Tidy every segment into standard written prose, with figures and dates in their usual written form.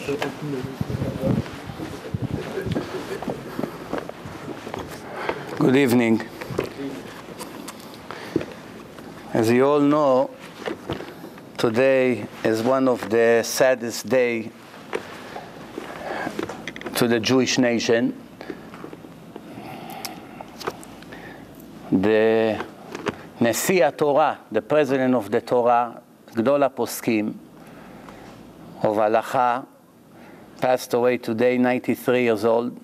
Good evening. As you all know, today is one of the saddest days to the Jewish nation. The Nesi Torah, the president of the Torah, Gdol HaPoskim of Halacha, passed away today, 93 years old.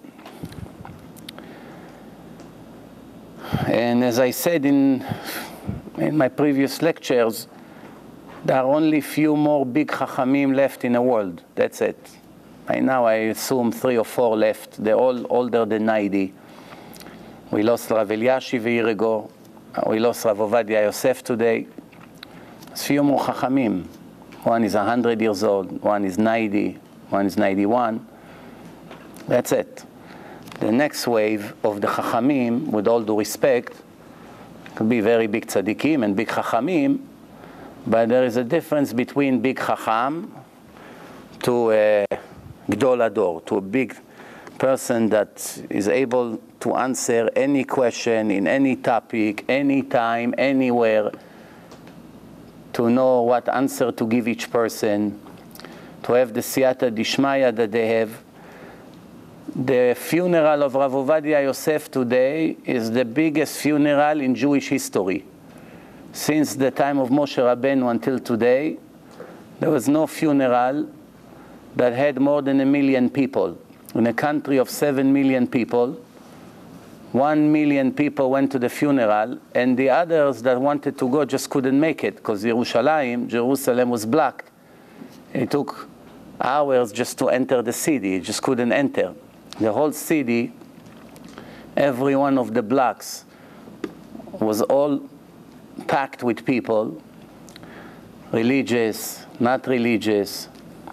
And as I said in my previous lectures, there are only few more big Chachamim left in the world. That's it. By now I assume 3 or 4 left. They're all older than 90. We lost Rav Eliashiv a year ago. We lost Rav Ovadia Yosef today. There's few more Chachamim. One is 100 years old, one is 90, one is 91. That's it. The next wave of the Chachamim, with all due respect, could be very big tzaddikim and big Chachamim, but there is a difference between big Chacham to a Gdol Ador, to a big person that is able to answer any question in any topic, anytime, anywhere, to know what answer to give each person, to have the siyata dishmaya that they have. The funeral of Rav Ovadia Yosef today is the biggest funeral in Jewish history. Since the time of Moshe Rabbeinu until today, there was no funeral that had more than 1 million people. In a country of 7 million people, 1 million people went to the funeral, and the others that wanted to go just couldn't make it, because Jerusalem was blocked. It took hours just to enter the city. It just couldn't enter. The whole city, every one of the blocks was all packed with people, religious, not religious,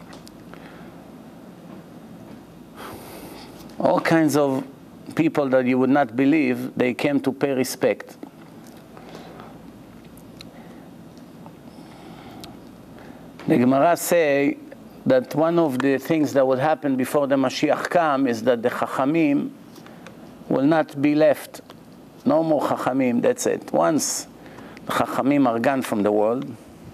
all kinds of people that you would not believe. They came to pay respect. The Gemara say that one of the things that will happen before the Mashiach come is that the Chachamim will not be left. No more Chachamim, that's it. Once the Chachamim are gone from the world,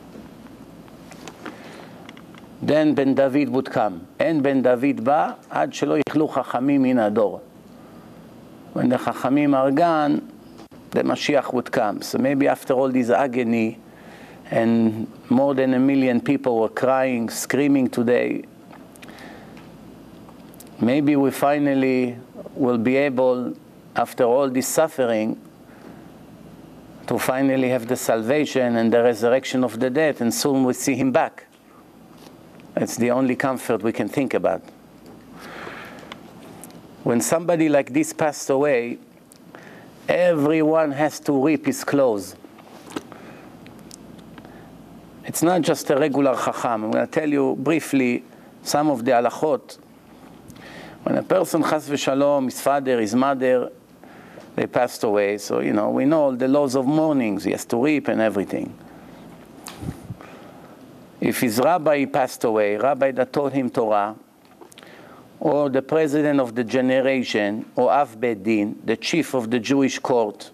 then Ben David would come. And Ben David ba ad shelo yichlu Chachamim min ador. When the Chachamim are gone, the Mashiach would come. So maybe after all this agony, and more than 1 million people were crying, screaming today, maybe we finally will be able, after all this suffering, to finally have the salvation and the resurrection of the dead, and soon we'll see him back. It's the only comfort we can think about. When somebody like this passed away, everyone has to rip his clothes. It's not just a regular Chacham. I'm going to tell you briefly some of the halachot. When a person, chas v'shalom, his father, his mother, they passed away, so, you know, we know all the laws of mourning. He has to reap and everything. If his rabbi passed away, rabbi that taught him Torah, or the president of the generation, or Av Beit Din, the chief of the Jewish court,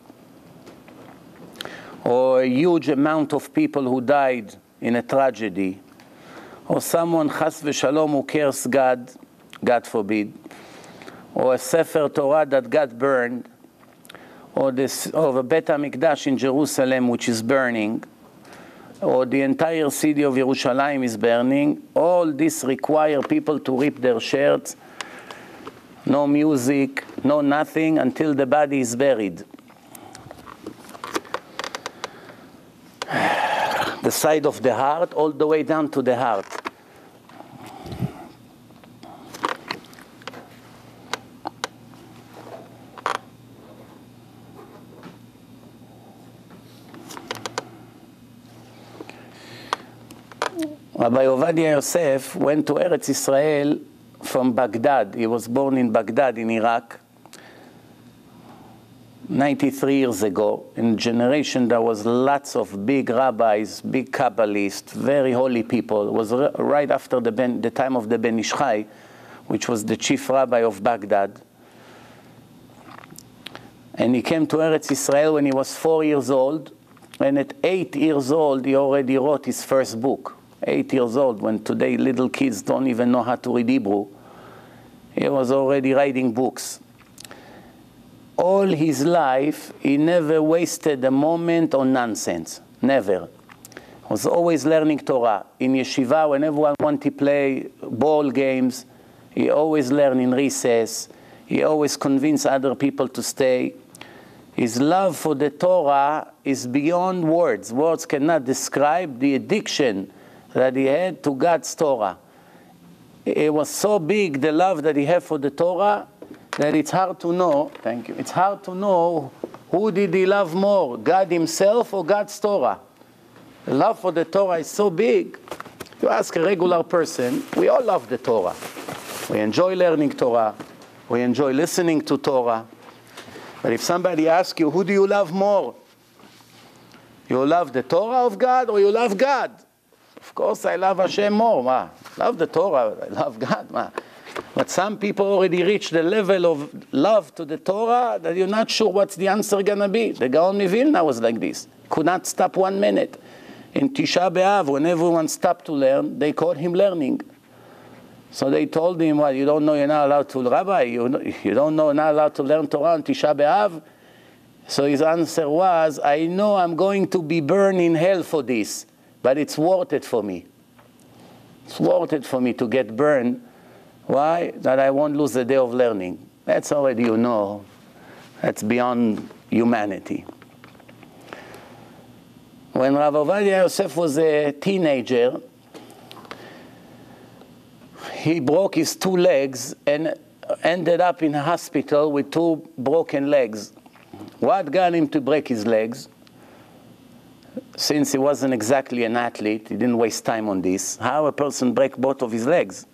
or a huge amount of people who died in a tragedy, or someone, chas v'shalom, who cares God, God forbid, or a Sefer Torah that got burned, or a Bet HaMikdash in Jerusalem which is burning, or the entire city of Yerushalayim is burning, all this require people to rip their shirts, no music, no nothing, until the body is buried. The side of the heart, all the way down to the heart. Rabbi Ovadia Yosef went to Eretz Israel from Baghdad. He was born in Baghdad in Iraq. 93 years ago. In a generation, there was lots of big rabbis, big Kabbalists, very holy people. It was right after the time of the Ben Ish Chai, which was the chief rabbi of Baghdad. And he came to Eretz Israel when he was 4 years old. And at 8 years old, he already wrote his first book. 8 years old, when today little kids don't even know how to read Hebrew. He was already writing books. All his life, he never wasted a moment on nonsense. Never. He was always learning Torah. In yeshiva, when everyone wanted to play ball games, he always learned in recess. He always convinced other people to stay. His love for the Torah is beyond words. Words cannot describe the addiction that he had to God's Torah. It was so big, the love that he had for the Torah, that it's hard to know, thank you, it's hard to know who did he love more, God himself or God's Torah. The love for the Torah is so big. You ask a regular person, we all love the Torah. We enjoy learning Torah. We enjoy listening to Torah. But if somebody asks you, who do you love more? You love the Torah of God or you love God? Of course I love Hashem more. Ma. Love the Torah, I love God. Ma. But some people already reach the level of love to the Torah that you're not sure what's the answer going to be. The Gaon Mivilna was like this. Could not stop 1 minute. In Tisha B'Av, when everyone stopped to learn, they called him learning. So they told him, well, you don't know you're not allowed to, Rabbi, you don't know you're not allowed to learn Torah on Tisha B'Av? So his answer was, I know I'm going to be burned in hell for this, but it's worth it for me. It's worth it for me to get burned. Why? That I won't lose a day of learning. That's already, you know, that's beyond humanity. When Rabbi Ovadia Yosef was a teenager, he broke his 2 legs and ended up in a hospital with 2 broken legs. What got him to break his legs? Since he wasn't exactly an athlete, he didn't waste time on this. How a person break both of his legs?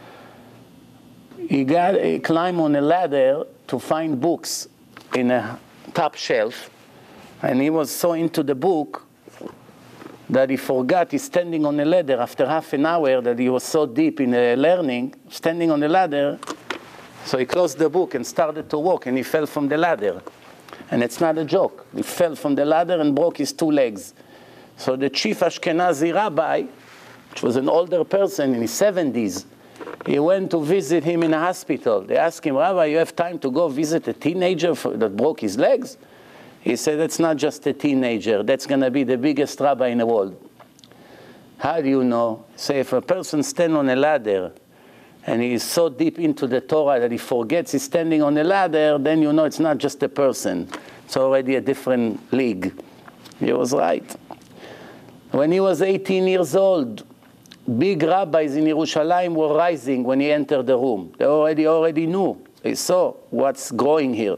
He climbed on a ladder to find books in a top shelf, and he was so into the book that he forgot he's standing on a ladder after half an hour, that he was so deep in learning, standing on the ladder. So he closed the book and started to walk, and he fell from the ladder. And it's not a joke. He fell from the ladder and broke his 2 legs. So the chief Ashkenazi rabbi, which was an older person in his 70s, he went to visit him in a hospital. They asked him, Rabbi, you have time to go visit a teenager that broke his legs? He said, that's not just a teenager. That's going to be the biggest rabbi in the world. How do you know? Say, if a person stands on a ladder and he is so deep into the Torah that he forgets he's standing on a ladder, then you know it's not just a person. It's already a different league. He was right. When he was 18 years old, big rabbis in Yerushalayim were rising when he entered the room. They already knew. They saw what's growing here.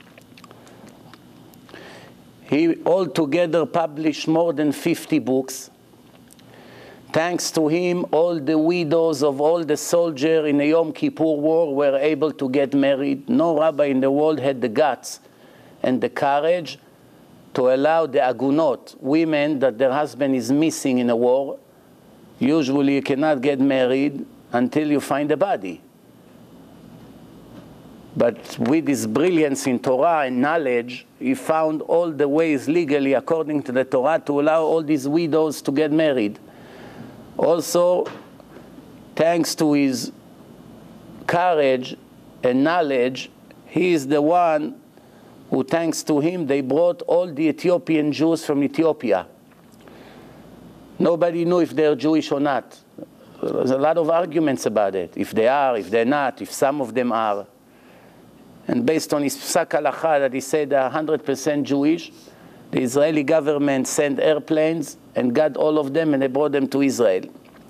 He altogether published more than 50 books. Thanks to him, all the widows of all the soldiers in the Yom Kippur War were able to get married. No rabbi in the world had the guts and the courage to allow the agunot, women that their husband is missing in a war. Usually you cannot get married until you find a body. But with his brilliance in Torah and knowledge, he found all the ways legally, according to the Torah, to allow all these widows to get married. Also, thanks to his courage and knowledge, he is the one who, thanks to him, they brought all the Ethiopian Jews from Ethiopia. Nobody knew if they're Jewish or not. There's a lot of arguments about it. If they are, if they're not, if some of them are. And based on his psak halacha that he said they're 100% Jewish, the Israeli government sent airplanes and got all of them and they brought them to Israel.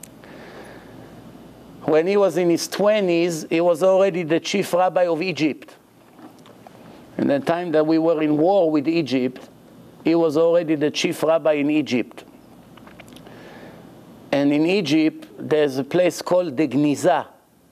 When he was in his 20s, he was already the chief rabbi of Egypt. In the time that we were in war with Egypt, he was already the chief rabbi in Egypt. And in Egypt, there's a place called the Gniza.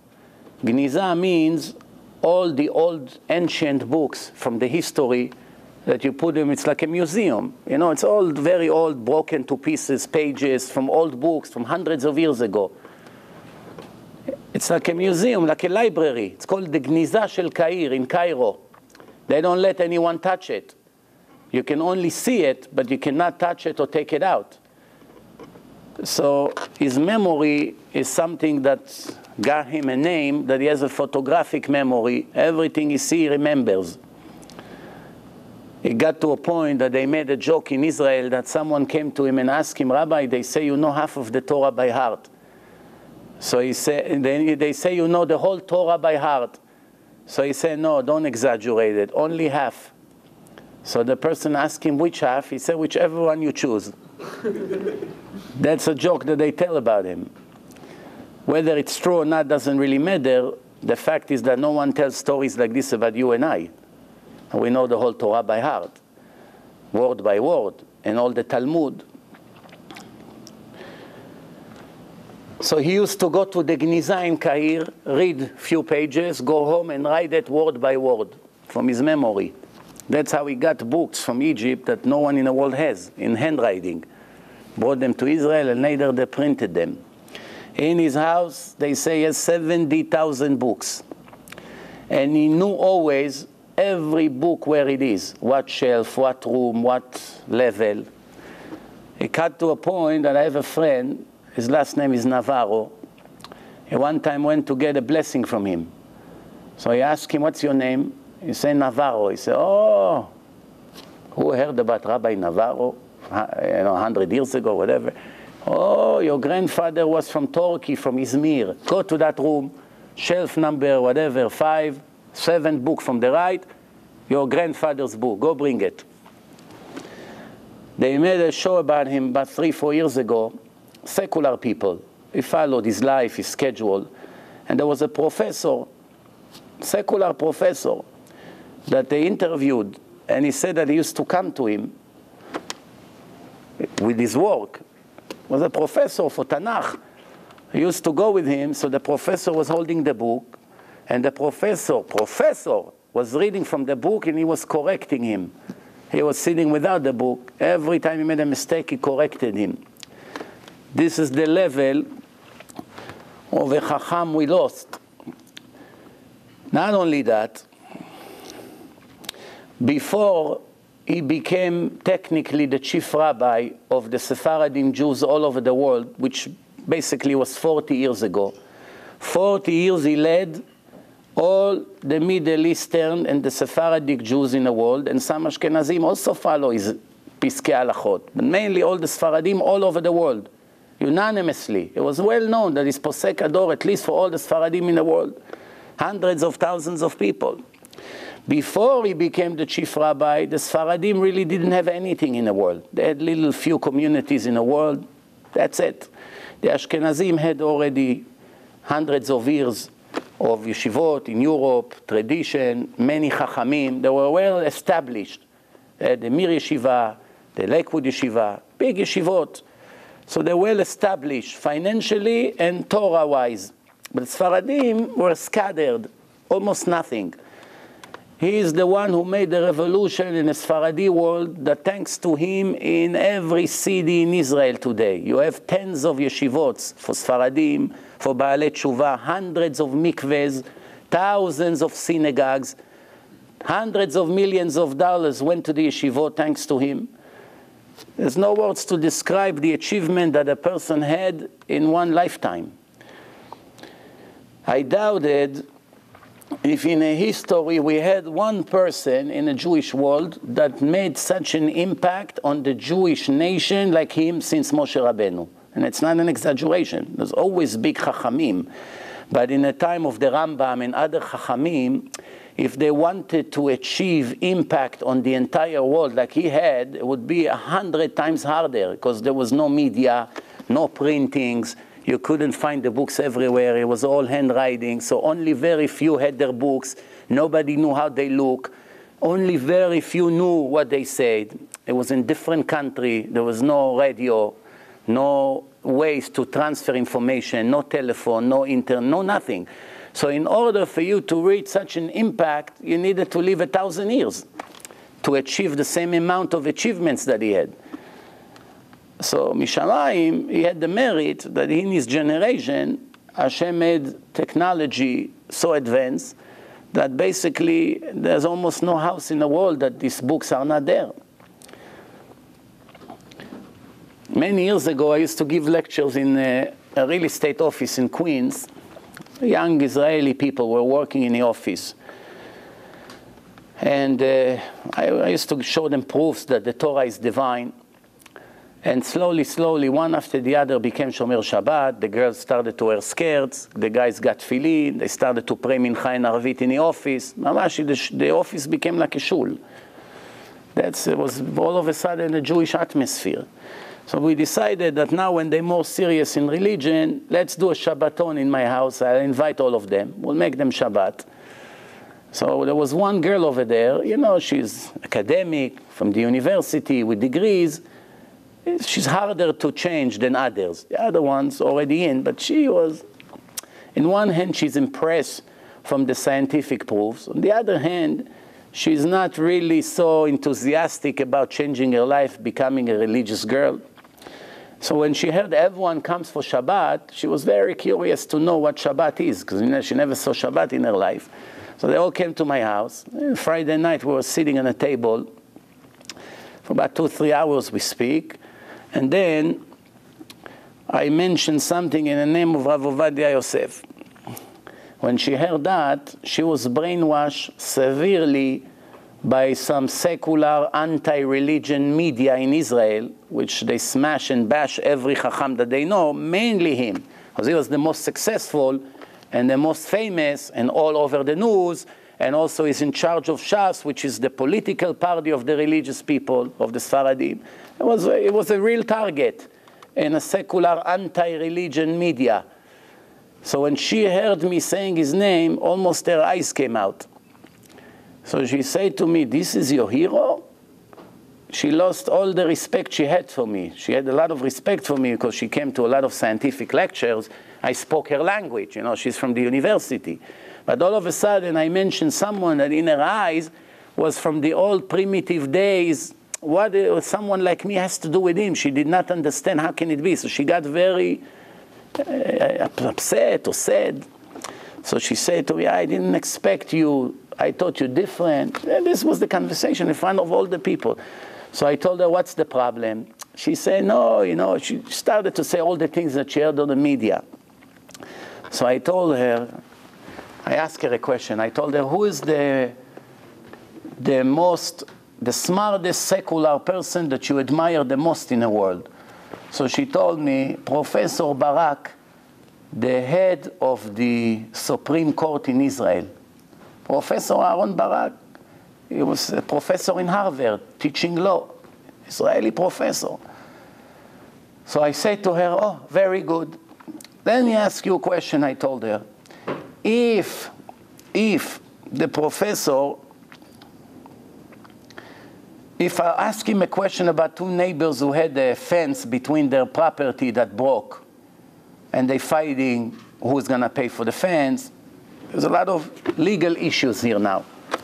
Gniza means all the old ancient books from the history that you put them, it's like a museum. You know, it's all very old, broken to pieces, pages from old books from hundreds of years ago. It's like a museum, like a library. It's called the Gniza Shel Cairo in Cairo. They don't let anyone touch it. You can only see it, but you cannot touch it or take it out. So his memory is something that got him a name, that he has a photographic memory. Everything he sees, he remembers. It got to a point that they made a joke in Israel that someone came to him and asked him, Rabbi, they say you know half of the Torah by heart. So he said, they say you know the whole Torah by heart. So he said, no, don't exaggerate it, only half. So the person asked him which half. He said, whichever one you choose. That's a joke that they tell about him. Whether it's true or not doesn't really matter. The fact is that no one tells stories like this about you and I. We know the whole Torah by heart, word by word, and all the Talmud. So he used to go to the Gniza in Cairo, read a few pages, go home and write it word by word from his memory. That's how he got books from Egypt that no one in the world has, in handwriting. Brought them to Israel and later they printed them. In his house, they say he has 70,000 books. And he knew always every book where it is, what shelf, what room, what level. It got to a point that I have a friend, his last name is Navarro. He one time went to get a blessing from him. So he asked him, what's your name? He said, Navarro. He said, oh, who heard about Rabbi Navarro? 100 years ago, whatever. Oh, your grandfather was from Turkey, from Izmir. Go to that room, shelf number, whatever, 5, 7 book from the right, your grandfather's book, go bring it. They made a show about him about 3-4 years ago, secular people. He followed his life, his schedule. And there was a professor, secular professor, that they interviewed, and he said that he used to come to him with his work. He was a professor for Tanakh. He used to go with him, so the professor was holding the book, and the professor was reading from the book and he was correcting him. He was sitting without the book. Every time he made a mistake, he corrected him. This is the level of a Chacham we lost. Not only that, before he became technically the chief rabbi of the Sephardim Jews all over the world, which basically was 40 years ago. 40 years he led all the Middle Eastern and the Sephardic Jews in the world, and some Ashkenazim also follow his Piskei Halachot, but mainly all the Sephardim all over the world, unanimously. It was well known that he's Posek Ador, at least for all the Sephardim in the world, hundreds of thousands of people. Before he became the chief rabbi, the Sephardim really didn't have anything in the world. They had little few communities in the world, that's it. The Ashkenazim had already hundreds of years of yeshivot in Europe, tradition, many chachamim. They were well established. They had the Mir Yeshiva, the Lakewood Yeshiva, big yeshivot. So they were well established financially and Torah-wise. But Sfaradim were scattered, almost nothing. He is the one who made the revolution in the Sephardi world that thanks to him in every city in Israel today. You have tens of yeshivots for Sephardim, for Baalei Tshuva, hundreds of mikvehs, thousands of synagogues, hundreds of millions of dollars went to the yeshivot thanks to him. There's no words to describe the achievement that a person had in one lifetime. I doubted if in a history we had one person in the Jewish world that made such an impact on the Jewish nation like him since Moshe Rabbeinu. And it's not an exaggeration. There's always big chachamim. But in the time of the Rambam and other chachamim, if they wanted to achieve impact on the entire world like he had, it would be 100 times harder because there was no media, no printings. You couldn't find the books everywhere. It was all handwriting, so only very few had their books. Nobody knew how they look. Only very few knew what they said. It was in different country. There was no radio, no ways to transfer information, no telephone, no internet, no nothing. So in order for you to reach such an impact, you needed to live 1,000 years. to achieve the same amount of achievements that he had. So Mishamayim, he had the merit that in his generation, Hashem made technology so advanced that basically there's almost no house in the world that these books are not there. Many years ago, I used to give lectures in a real estate office in Queens. Young Israeli people were working in the office. And I used to show them proofs that the Torah is divine. And slowly, slowly, one after the other became Shomer Shabbat. The girls started to wear skirts. The guys got tefillin. They started to pray Mincha and Arvit in the office. Mamash, the office became like a shul. It was all of a sudden a Jewish atmosphere. So we decided that now when they're more serious in religion, let's do a Shabbaton in my house. I'll invite all of them. We'll make them Shabbat. So there was one girl over there, you know, she's academic from the university with degrees. She's harder to change than others. The other one's already in, but she was, in one hand, she's impressed from the scientific proofs. On the other hand, she's not really so enthusiastic about changing her life, becoming a religious girl. So when she heard everyone comes for Shabbat, she was very curious to know what Shabbat is, because you know, she never saw Shabbat in her life. So they all came to my house. Friday night, we were sitting on a table. For about 2-3 hours, we speak. And then I mentioned something in the name of Rav Ovadia Yosef. When she heard that, she was brainwashed severely by some secular anti-religion media in Israel, which they smash and bash every chacham that they know, mainly him, because he was the most successful and the most famous and all over the news, and also is in charge of Shas, which is the political party of the religious people, of the Sfaradim. It was a real target in a secular anti-religion media. So when she heard me saying his name, almost her eyes came out. So she said to me, "This is your hero?" She lost all the respect she had for me. She had a lot of respect for me because she came to a lot of scientific lectures. I spoke her language, you know, she's from the university. But all of a sudden I mentioned someone that in her eyes was from the old primitive days. What someone like me has to do with him? She did not understand how can it be. So she got very upset or sad. So she said to me, "I didn't expect you. I thought you're different." And this was the conversation in front of all the people. So I told her, "What's the problem?" She said, "No, you know," she started to say all the things that she heard on the media. So I told her, I asked her a question. I told her, "Who is the smartest secular person that you admire the most in the world?" So she told me, "Professor Barak, the head of the Supreme Court in Israel. Professor Aaron Barak, he was a professor in Harvard, teaching law, Israeli professor." So I said to her, "Oh, very good. Let me ask you a question," I told her. If the professor, if I ask him a question about two neighbors who had a fence between their property that broke, and they're fighting who's going to pay for the fence, there's a lot of legal issues here now.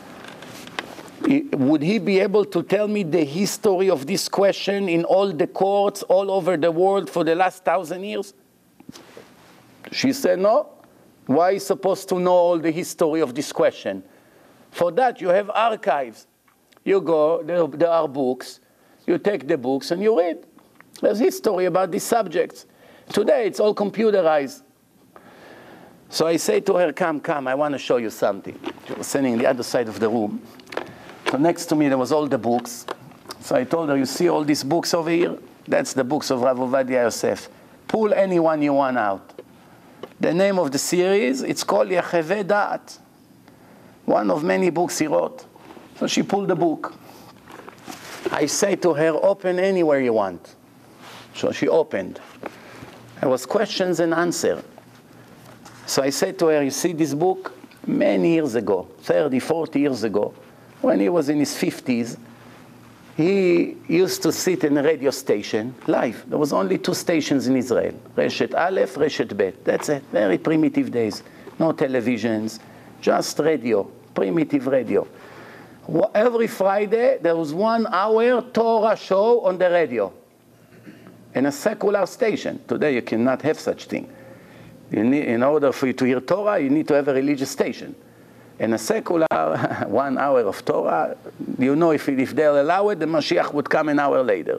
Would he be able to tell me the history of this question in all the courts all over the world for the last 1,000 years? She said, "No. Why are you supposed to know all the history of this question? For that, you have archives. You go, there are books. You take the books and you read. There's history about these subjects. Today, it's all computerized." So I say to her, come, I want to show you something." She was sitting on the other side of the room. So next to me, there was all the books. So I told her, "You see all these books over here? That's the books of Rav Ovadia Yosef. Pull any one you want out." The name of the series, it's called Yechevei Da'at. One of many books he wrote. So she pulled the book. I say to her, "Open anywhere you want." So she opened. There was questions and answers. So I said to her, "You see this book? Many years ago, 30, 40 years ago, when he was in his 50s, he used to sit in a radio station, live. There was only 2 stations in Israel, Reshet Aleph, Reshet Bet. That's it, very primitive days. No televisions, just radio, primitive radio. Every Friday, there was 1 hour Torah show on the radio in a secular station. Today, you cannot have such thing. You need, in order for you to hear Torah, you need to have a religious station. In a secular 1 hour of Torah, you know if they'll allow it, the Mashiach would come an hour later.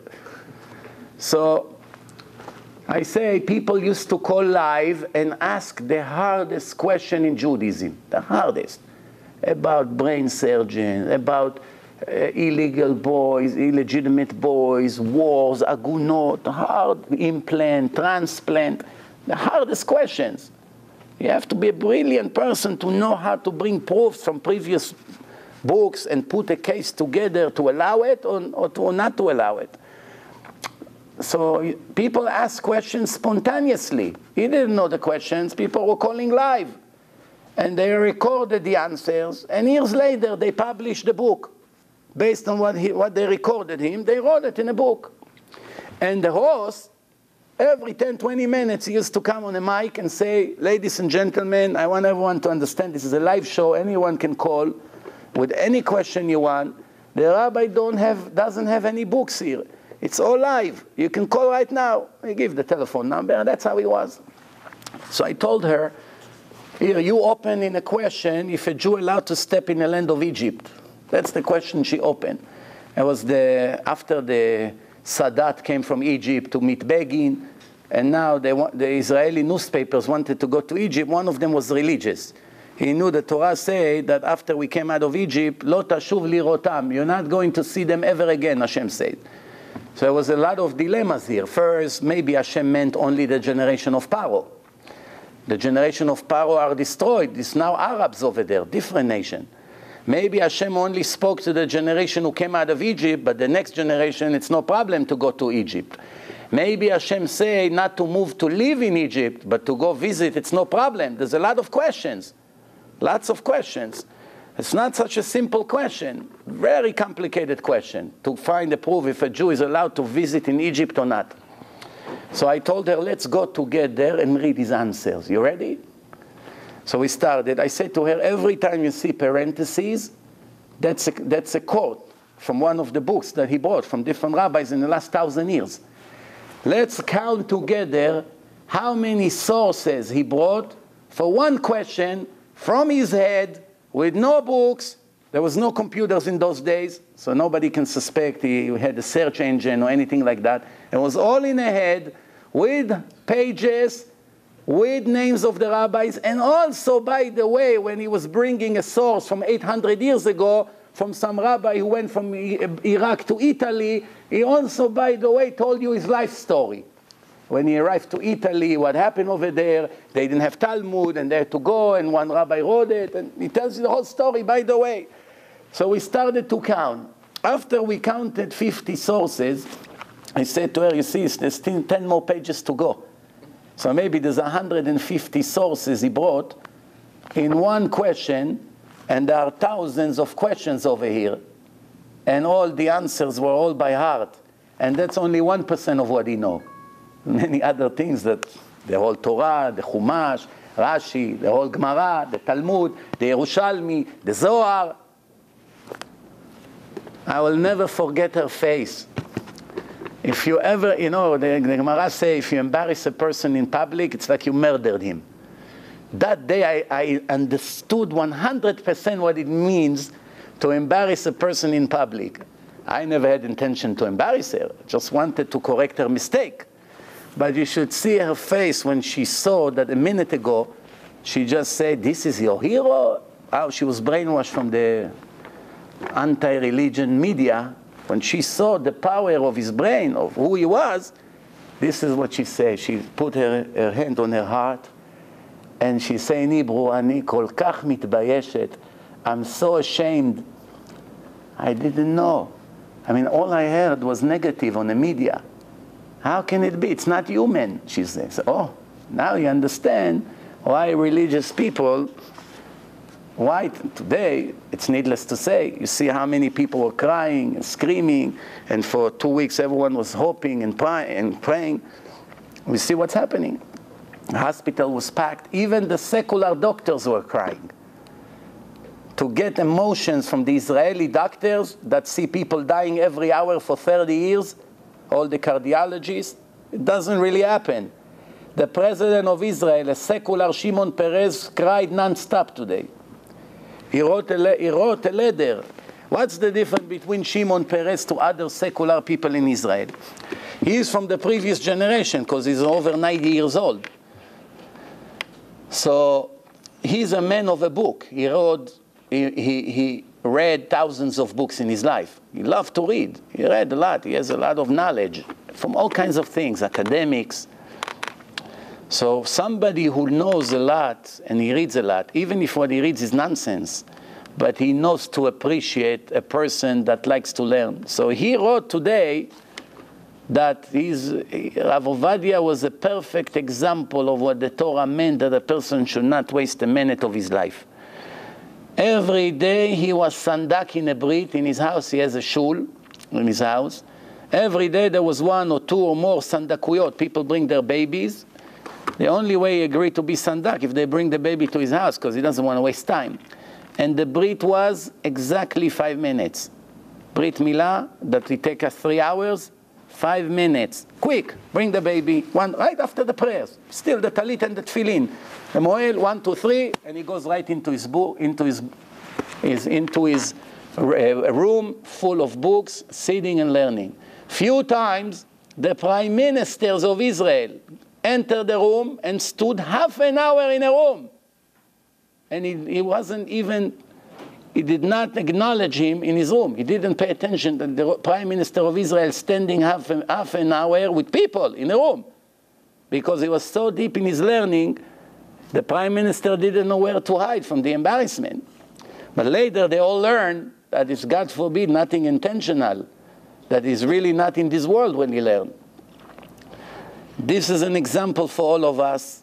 So I say people used to call live and ask the hardest question in Judaism, the hardest, about brain surgeons, about illegal boys, illegitimate boys, wars, agunot, hard implant, transplant, the hardest questions. You have to be a brilliant person to know how to bring proofs from previous books and put a case together to allow it or not to allow it. So people ask questions spontaneously. He didn't know the questions. People were calling live. And they recorded the answers. And years later, they published the book. Based on what they recorded him, they wrote it in a book. And the host, every 10, 20 minutes, he used to come on a mic and say, ladies and gentlemen, I want everyone to understand this is a live show. Anyone can call with any question you want. The rabbi doesn't have any books here. It's all live. You can call right now. I give the telephone number. That's how it was. So I told her, here, you open in a question, if a Jew allowed to step in the land of Egypt. That's the question she opened. It was after the Sadat came from Egypt to meet Begin, and now the Israeli newspapers wanted to go to Egypt. One of them was religious. He knew the Torah say that after we came out of Egypt, Lo tashuv lirotam, you're not going to see them ever again, Hashem said. So there was a lot of dilemmas here. First, maybe Hashem meant only the generation of Paro. The generation of Paro are destroyed. It's now Arabs over there, different nation. Maybe Hashem only spoke to the generation who came out of Egypt, but the next generation, it's no problem to go to Egypt. Maybe Hashem say not to move to live in Egypt, but to go visit, it's no problem. There's a lot of questions, lots of questions. It's not such a simple question, very complicated question, to find a proof if a Jew is allowed to visit in Egypt or not. So I told her, let's go together and read his answers. You ready? So we started. I said to her, every time you see parentheses, that's a quote from one of the books that he brought from different rabbis in the last 1,000 years. Let's count together how many sources he brought for one question from his head with no books. There was no computers in those days, so nobody can suspect he had a search engine or anything like that. It was all in a head with pages, with names of the rabbis, and also, by the way, when he was bringing a source from 800 years ago from some rabbi who went from Iraq to Italy, he also, by the way, told you his life story. When he arrived to Italy, what happened over there, they didn't have Talmud, and they had to go, and one rabbi wrote it, and he tells you the whole story, by the way. So we started to count. After we counted 50 sources, I said to her, you see, there's still 10 more pages to go. So maybe there's 150 sources he brought in one question, and there are thousands of questions over here. And all the answers were all by heart. And that's only 1% of what he knows. Many other things, that the whole Torah, the Chumash, Rashi, the whole Gemara, the Talmud, the Yerushalmi, the Zohar. I will never forget her face. If you ever, the Gemara say, if you embarrass a person in public, it's like you murdered him. That day I understood 100% what it means to embarrass a person in public. I never had intention to embarrass her, just wanted to correct her mistake. But you should see her face when she saw that a minute ago, she just said, this is your hero? How she was brainwashed from the anti-religion media. When she saw the power of his brain, of who he was, this is what she said. She put her hand on her heart, and she said in Hebrew, Ani kol kach mitbayeshet. I'm so ashamed. I didn't know. I mean, all I heard was negative on the media. How can it be? It's not human, she says. Oh, now you understand why religious people, why today, it's needless to say, you see how many people were crying and screaming, and for 2 weeks everyone was hoping and praying. We see what's happening. The hospital was packed. Even the secular doctors were crying. to get emotions from the Israeli doctors that see people dying every hour for 30 years, all the cardiologists. It doesn't really happen. The president of Israel, a secular Shimon Peres, cried non-stop today. He wrote a letter. What's the difference between Shimon Peres to other secular people in Israel? He is from the previous generation because he's over 90 years old. So he's a man of a book. He read thousands of books in his life. He loved to read. He read a lot. He has a lot of knowledge from all kinds of things, academics. So somebody who knows a lot and he reads a lot, even if what he reads is nonsense, but he knows to appreciate a person that likes to learn. So he wrote today that Rav Ovadia was a perfect example of what the Torah meant, that a person should not waste a minute of his life. Every day he was sandak in a brit in his house. He has a shul in his house. Every day there was 1 or 2 or more sandakuyot. People bring their babies. The only way he agreed to be sandak if they bring the baby to his house, because he doesn't want to waste time. And the brit was exactly 5 minutes. Brit milah, that will take us 3 hours, 5 minutes. Quick, bring the baby, right after the prayers. Still the talit and the tefillin. The moel, 1, 2, 3, and he goes right into his book, into his room full of books, sitting and learning. Few times, the prime ministers of Israel entered the room and stood half an hour in a room. And he wasn't even, he did not acknowledge him in his room. He didn't pay attention that the prime minister of Israel standing half an hour with people in a room. Because he was so deep in his learning, the prime minister didn't know where to hide from the embarrassment. But later they all learned that it's, God forbid, nothing intentional, that is really not in this world when he learned. This is an example for all of us.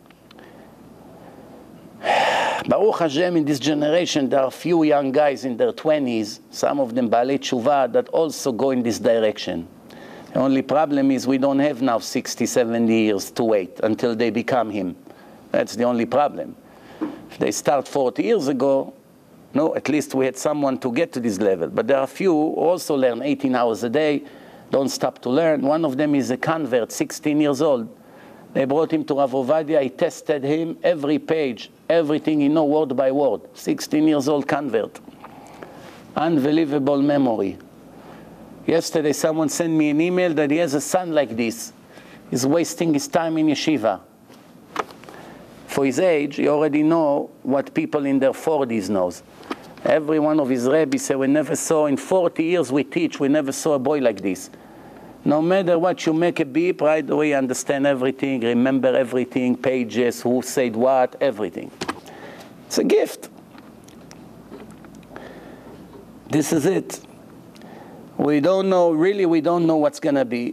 Baruch Hashem, in this generation, there are few young guys in their 20s, some of them Baalei Tshuva, that also go in this direction. The only problem is we don't have now 60, 70 years to wait until they become him. That's the only problem. If they start 40 years ago, no, at least we had someone to get to this level. But there are few who also learn 18 hours a day, don't stop to learn. One of them is a convert, 16 years old. They brought him to Rav Ovadia. He tested him, every page, everything he knows, word by word. 16 years old convert. Unbelievable memory. Yesterday someone sent me an email that he has a son like this. He's wasting his time in yeshiva. For his age, he already knows what people in their 40s knows. Every one of his rabbis said, we never saw, in 40 years we teach, we never saw a boy like this. No matter what, you make a beep, right away you understand everything, remember everything, pages, who said what, everything. It's a gift. This is it. We don't know, really we don't know what's going to be.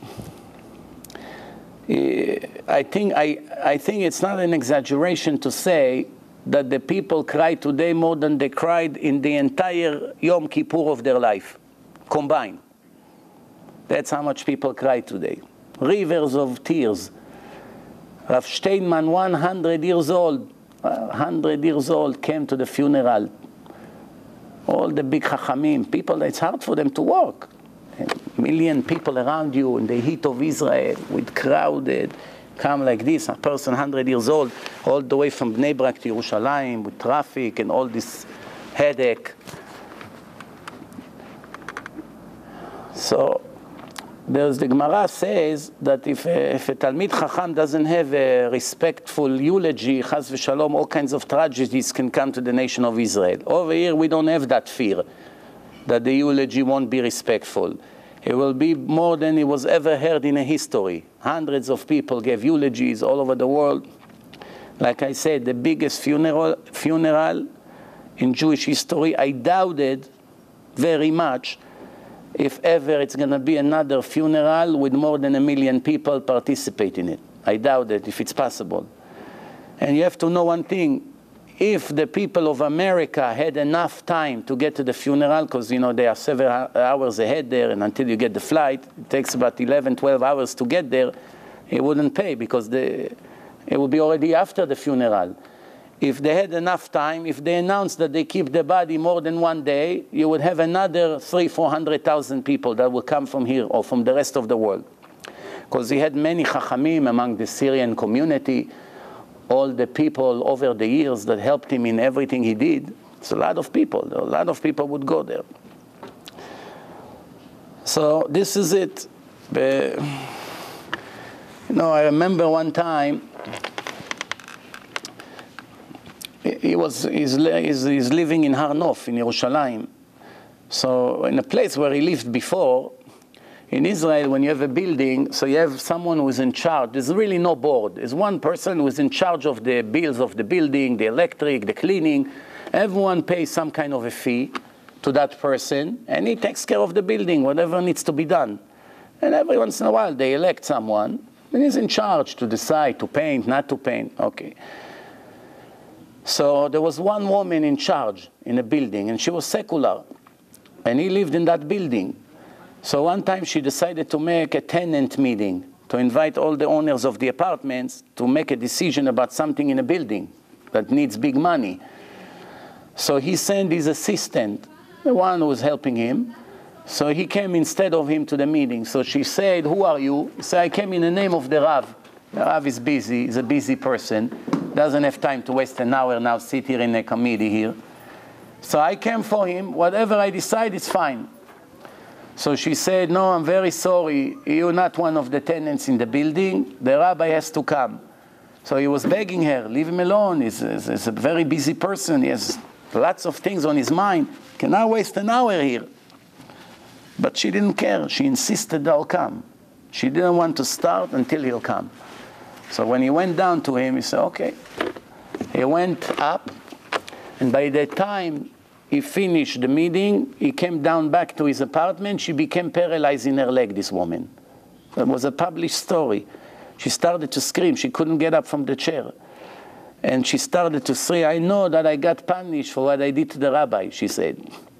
I think it's not an exaggeration to say that the people cry today more than they cried in the entire Yom Kippur of their life, combined. That's how much people cry today. Rivers of tears. Rav Steinman, 100 years old, 100 years old, came to the funeral. All the big chachamim, people, it's hard for them to walk. A million people around you in the heat of Israel, with crowded, come like this, a person 100 years old, all the way from Bnei Brak to Yerushalayim, with traffic and all this headache. So, the Gemara says that if a Talmid Chacham doesn't have a respectful eulogy, Chas v'Shalom, all kinds of tragedies can come to the nation of Israel. Over here, we don't have that fear, that the eulogy won't be respectful. It will be more than it was ever heard in a history. Hundreds of people gave eulogies all over the world. Like I said, the biggest funeral in Jewish history. I doubted very much if ever it's going to be another funeral with more than 1 million people participate in it. I doubt it, if it's possible. And you have to know one thing. If the people of America had enough time to get to the funeral, because, you know, they are several hours ahead there, and until you get the flight, it takes about 11, 12 hours to get there, it wouldn't pay, because it would be already after the funeral. if they had enough time, if they announced that they keep the body more than one day, you would have another 300,000-400,000 people that would come from here or from the rest of the world. Because he had many chachamim among the Syrian community, all the people over the years that helped him in everything he did. It's a lot of people would go there. So this is it. You know, I remember one time, he's living in Har Nof, in Yerushalayim. So in a place where he lived before, in Israel, when you have a building, so you have someone who is in charge. There's really no board. There's one person who is in charge of the bills of the building, the electric, the cleaning. Everyone pays some kind of a fee to that person, and he takes care of the building, whatever needs to be done. And every once in a while, they elect someone, and he's in charge to decide to paint, not to paint. Okay. So there was one woman in charge in a building, and she was secular, and he lived in that building. So one time she decided to make a tenant meeting, to invite all the owners of the apartments to make a decision about something in a building that needs big money. So he sent his assistant, the one who was helping him. So he came instead of him to the meeting. So she said, "Who are you?" He said, "I came in the name of the Rav." The Rav is busy, he's a busy person, doesn't have time to waste an hour now, sit here in a committee here. So I came for him, whatever I decide is fine. So she said, "No, I'm very sorry, you're not one of the tenants in the building, the rabbi has to come." So he was begging her, "Leave him alone, he's a very busy person, he has lots of things on his mind, cannot waste an hour here." But she didn't care, she insisted I'll come. She didn't want to start until he'll come. So when he went down to him, he said, "Okay." He went up, and by the time he finished the meeting, he came down back to his apartment. She became paralyzed in her leg, this woman. It was a published story. She started to scream. She couldn't get up from the chair. And she started to say, "I know that I got punished for what I did to the rabbi," she said.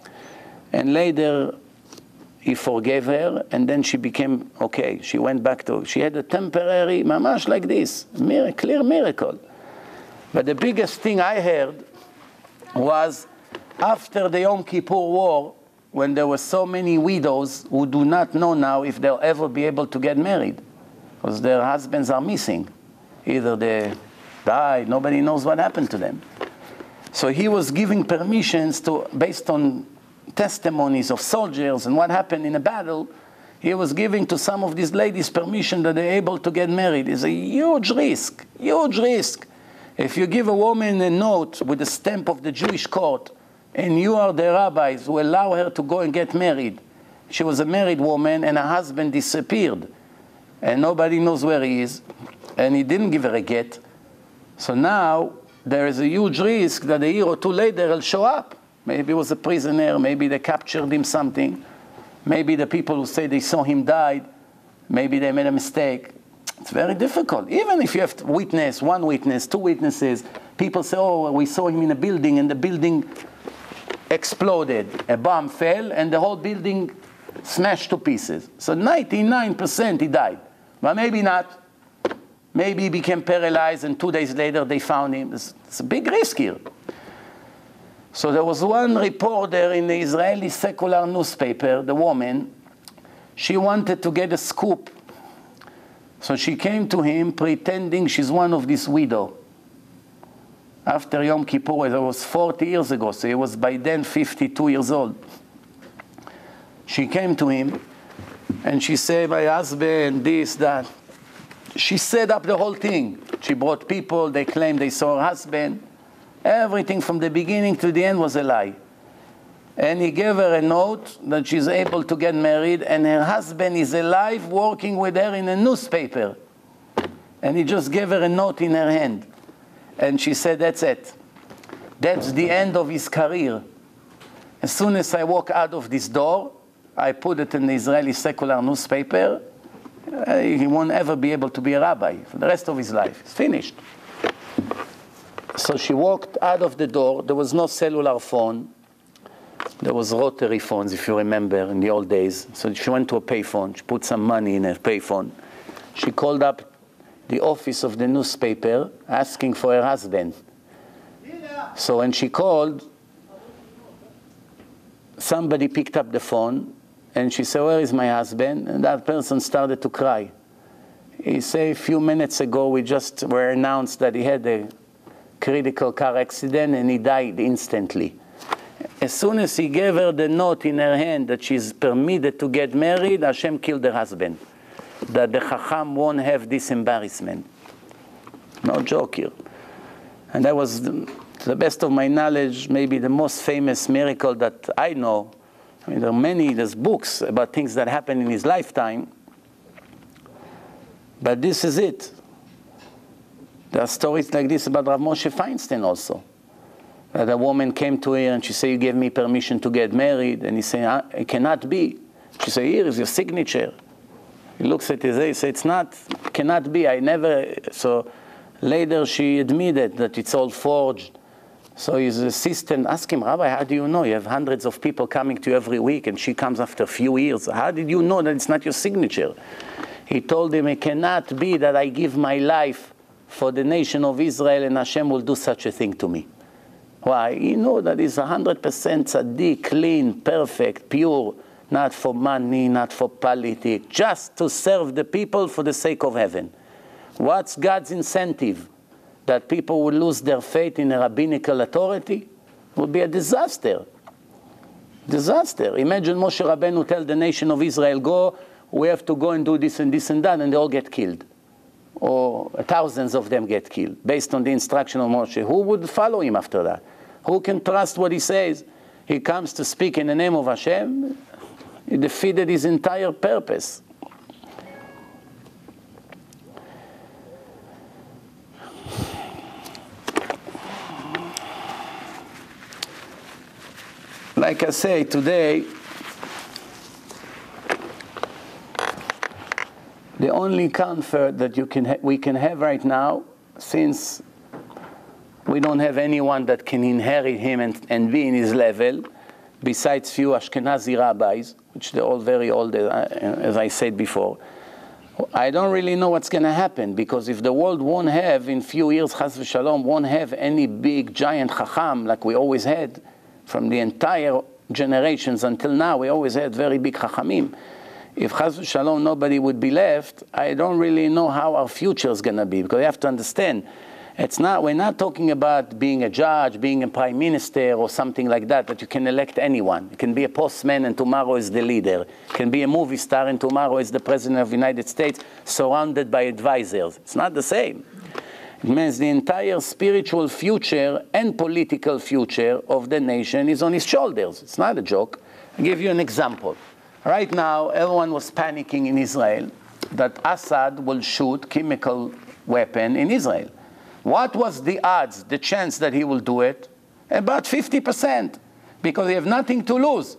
And later, he forgave her, and then she became okay. She went back to, she had a temporary, mamash like this, clear miracle. But the biggest thing I heard was after the Yom Kippur War, when there were so many widows who do not know now if they'll ever be able to get married, because their husbands are missing. Either they died, nobody knows what happened to them. So he was giving permissions to, based on testimonies of soldiers and what happened in a battle, he was giving to some of these ladies permission that they're able to get married. It's a huge risk, huge risk. If you give a woman a note with the stamp of the Jewish court, and you are the rabbis who allow her to go and get married. She was a married woman, and her husband disappeared, and nobody knows where he is, and he didn't give her a get. So now there is a huge risk that a year or two later he'll show up. Maybe he was a prisoner, maybe they captured him something, maybe the people who say they saw him died, maybe they made a mistake. It's very difficult. Even if you have witness, one witness, two witnesses, people say, "Oh, we saw him in a building, and the building exploded. A bomb fell, and the whole building smashed to pieces." So 99% he died. But maybe not. Maybe he became paralyzed, and 2 days later they found him. It's a big risk here. So there was one reporter in the Israeli secular newspaper, the woman, she wanted to get a scoop. So she came to him pretending she's one of these widows. After Yom Kippur, it was 40 years ago, so he was by then 52 years old. She came to him, and she said, "My husband, this, that." She set up the whole thing. She brought people, they claimed they saw her husband. Everything from the beginning to the end was a lie. And he gave her a note that she's able to get married, and her husband is alive working with her in a newspaper. And he just gave her a note in her hand. And she said, "That's it. That's the end of his career. As soon as I walk out of this door, I put it in the Israeli secular newspaper. He won't ever be able to be a rabbi for the rest of his life. It's finished." So she walked out of the door. There was no cellular phone. There was rotary phones, if you remember, in the old days. So she went to a payphone. She put some money in a payphone. She called up the office of the newspaper asking for her husband. So when she called, somebody picked up the phone, and she said, "Where is my husband?" And that person started to cry. He said, "A few minutes ago, we just were announced that he had a critical car accident and he died instantly." As soon as he gave her the note in her hand that she's permitted to get married, Hashem killed her husband. That the Chacham won't have this embarrassment. No joke here. And that was, to the best of my knowledge, maybe the most famous miracle that I know. I mean, there are many, there's books about things that happened in his lifetime. But this is it. There are stories like this about Rav Moshe Feinstein also. That a woman came to her and she said, "You gave me permission to get married." And he said, "It cannot be." She said, "Here is your signature." He looks at his, he said, "It's not, it cannot be, I never." So later she admitted that it's all forged. So his assistant asked him, "Rabbi, how do you know? You have hundreds of people coming to you every week and she comes after a few years. How did you know that it's not your signature?" He told him, "It cannot be that I give my life for the nation of Israel and Hashem will do such a thing to me." Why? He knew that he's 100% tzaddik, clean, perfect, pure, not for money, not for politics, just to serve the people for the sake of heaven. What's God's incentive? That people will lose their faith in a rabbinical authority? It would be a disaster. Disaster. Imagine Moshe Rabbeinu tell the nation of Israel, "Go, we have to go and do this and this and that," and they all get killed. Or thousands of them get killed, based on the instruction of Moshe. Who would follow him after that? Who can trust what he says? He comes to speak in the name of Hashem. He defeated his entire purpose. Like I say, today, the only comfort that we can have right now, since we don't have anyone that can inherit him and be in his level, besides few Ashkenazi rabbis, which they're all very old, as I said before, I don't really know what's going to happen, because if the world won't have, in few years, Chas v'Shalom, won't have any big, giant Chacham like we always had, from the entire generations until now, we always had very big Chachamim. If Chas v'Shalom nobody would be left, I don't really know how our future is going to be, because you have to understand, we're not talking about being a judge, being a prime minister or something like that you can elect anyone. You can be a postman and tomorrow is the leader. You can be a movie star and tomorrow is the president of the United States, surrounded by advisors. It's not the same. It means the entire spiritual future and political future of the nation is on his shoulders. It's not a joke. I'll give you an example. Right now, everyone was panicking in Israel that Assad will shoot chemical weapon in Israel. What was the odds, the chance that he will do it? About 50%, because he have nothing to lose.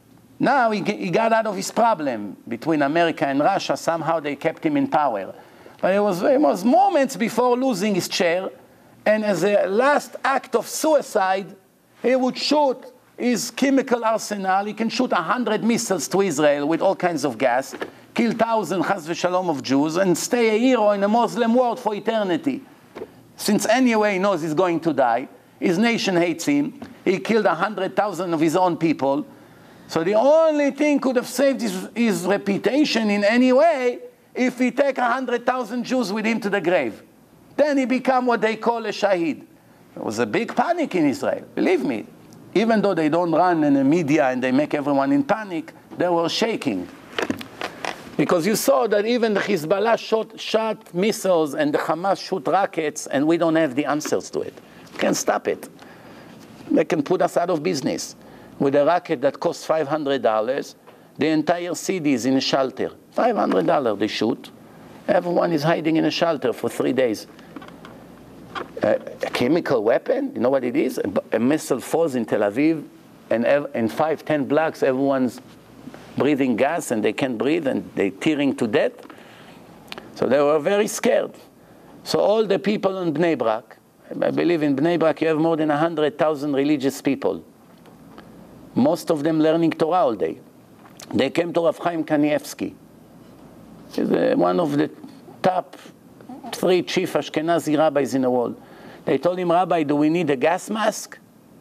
Now he got out of his problem between America and Russia. Somehow they kept him in power. But it was moments before losing his chair, and as a last act of suicide, he would shoot his chemical arsenal. He can shoot 100 missiles to Israel with all kinds of gas, kill thousands, Chas v'Shalom, of Jews, and stay a hero in a Muslim world for eternity. Since anyway he knows he's going to die, his nation hates him, he killed 100,000 of his own people, so the only thing could have saved his reputation in any way if he take 100,000 Jews with him to the grave. Then he become what they call a shaheed. There was a big panic in Israel, believe me. Even though they don't run in the media and they make everyone in panic, they were shaking. Because you saw that even the Hezbollah shot missiles and the Hamas shoot rockets, and we don't have the answers to it. We can't stop it. They can put us out of business. With a rocket that costs $500, the entire city is in a shelter. $500 they shoot. Everyone is hiding in a shelter for 3 days. A chemical weapon, you know what it is? A missile falls in Tel Aviv, and in 5-10 blocks, everyone's breathing gas, and they can't breathe, and they're tearing to death. So they were very scared. So all the people in Bnei Brak, I believe in Bnei Brak you have more than 100,000 religious people. Most of them learning Torah all day. They came to Rav Chaim Kanievsky. He's one of the top 3 chief Ashkenazi rabbis in the world. They told him, Rabbi, do we need a gas mask?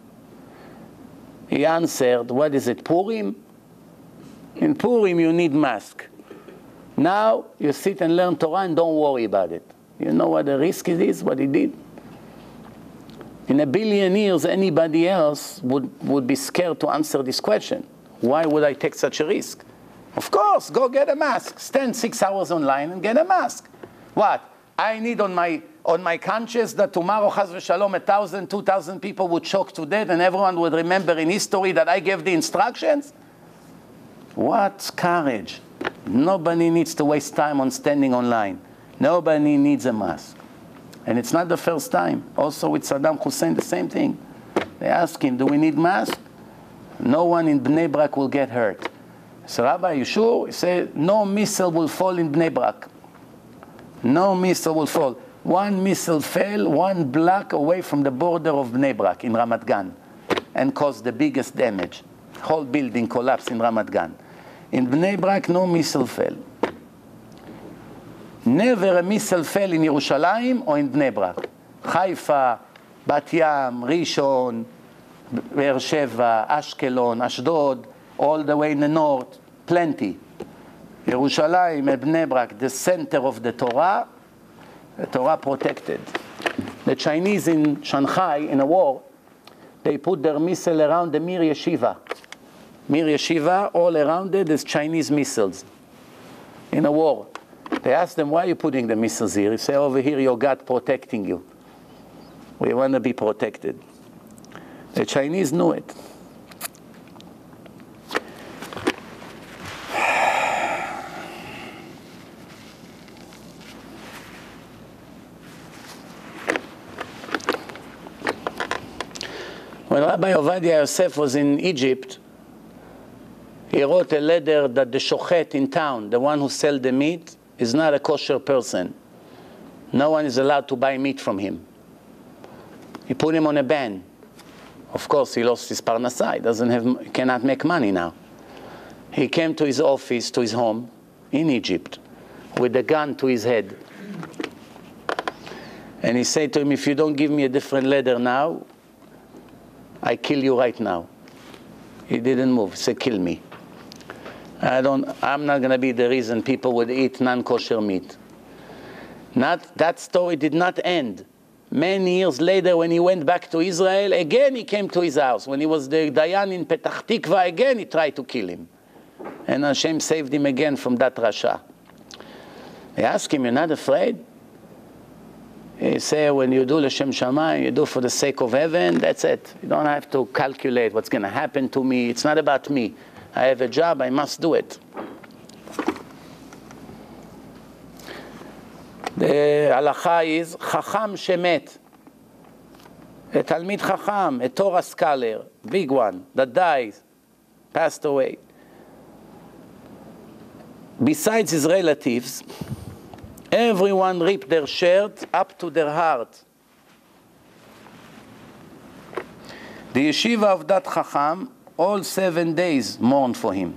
He answered, what is it, Purim? In Purim you need mask. Now you sit and learn Torah and don't worry about it. You know what the risk it is, what he did? In a billion years, anybody else would be scared to answer this question. Why would I take such a risk? Of course, go get a mask. Stand 6 hours online and get a mask. What? I need on my conscience that tomorrow, chas v'shalom, 1,000, 2,000 people would choke to death and everyone would remember in history that I gave the instructions? What courage. Nobody needs to waste time on standing online. Nobody needs a mask. And it's not the first time. Also with Saddam Hussein, the same thing. They ask him, do we need mask? No one in Bnei Brak will get hurt. So, Rabbi, you sure? He said, no missile will fall in Bnei Brak. No missile will fall. One missile fell 1 block away from the border of Bnei Brak in Ramat Gan and caused the biggest damage. Whole building collapsed in Ramat Gan. In Bnei Brak, no missile fell. Never a missile fell in Yerushalayim or in Bnei Brak. Haifa, Bat Yam, Rishon, Be'er Sheva, Ashkelon, Ashdod, all the way in the north, plenty. Yerushalayim and Bnei Brak, the center of the Torah protected. The Chinese in Shanghai, in a war, they put their missile around the Mir Yeshiva. Mir Yeshiva, all around it is Chinese missiles. In a war. They asked them, why are you putting the missiles here? He said, over here, your God protecting you. We want to be protected. The Chinese knew it. When Rabbi Ovadia Yosef was in Egypt, he wrote a letter that the shochet in town, the one who sells the meat, is not a kosher person. No one is allowed to buy meat from him. He put him on a ban. Of course, he lost his parnasah. He cannot make money now. He came to his office, to his home in Egypt, with a gun to his head. And he said to him, if you don't give me a different letter now, I kill you right now. He didn't move. He said, kill me. I'm not going to be the reason people would eat non-kosher meat. That story did not end. Many years later, when he went back to Israel, again he came to his house. When he was the Dayan in Petach Tikva, again he tried to kill him. And Hashem saved him again from that Rasha. They asked him, you're not afraid? He said, when you do L'Shem Shamayim, you do for the sake of heaven, that's it. You don't have to calculate what's going to happen to me. It's not about me. I have a job, I must do it. The halacha is Chacham Shemet. A Talmid Chacham, a Torah scholar, big one, that dies, passed away. Besides his relatives, everyone ripped their shirt up to their heart. The yeshiva of that Chacham, all 7 days mourned for him.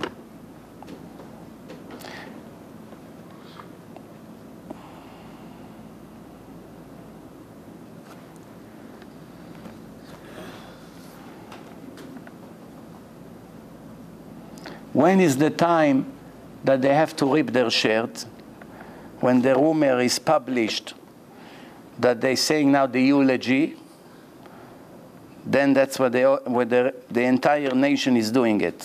When is the time that they have to rip their shirt? When the rumor is published that they're saying now the eulogy, then that's what the entire nation is doing it.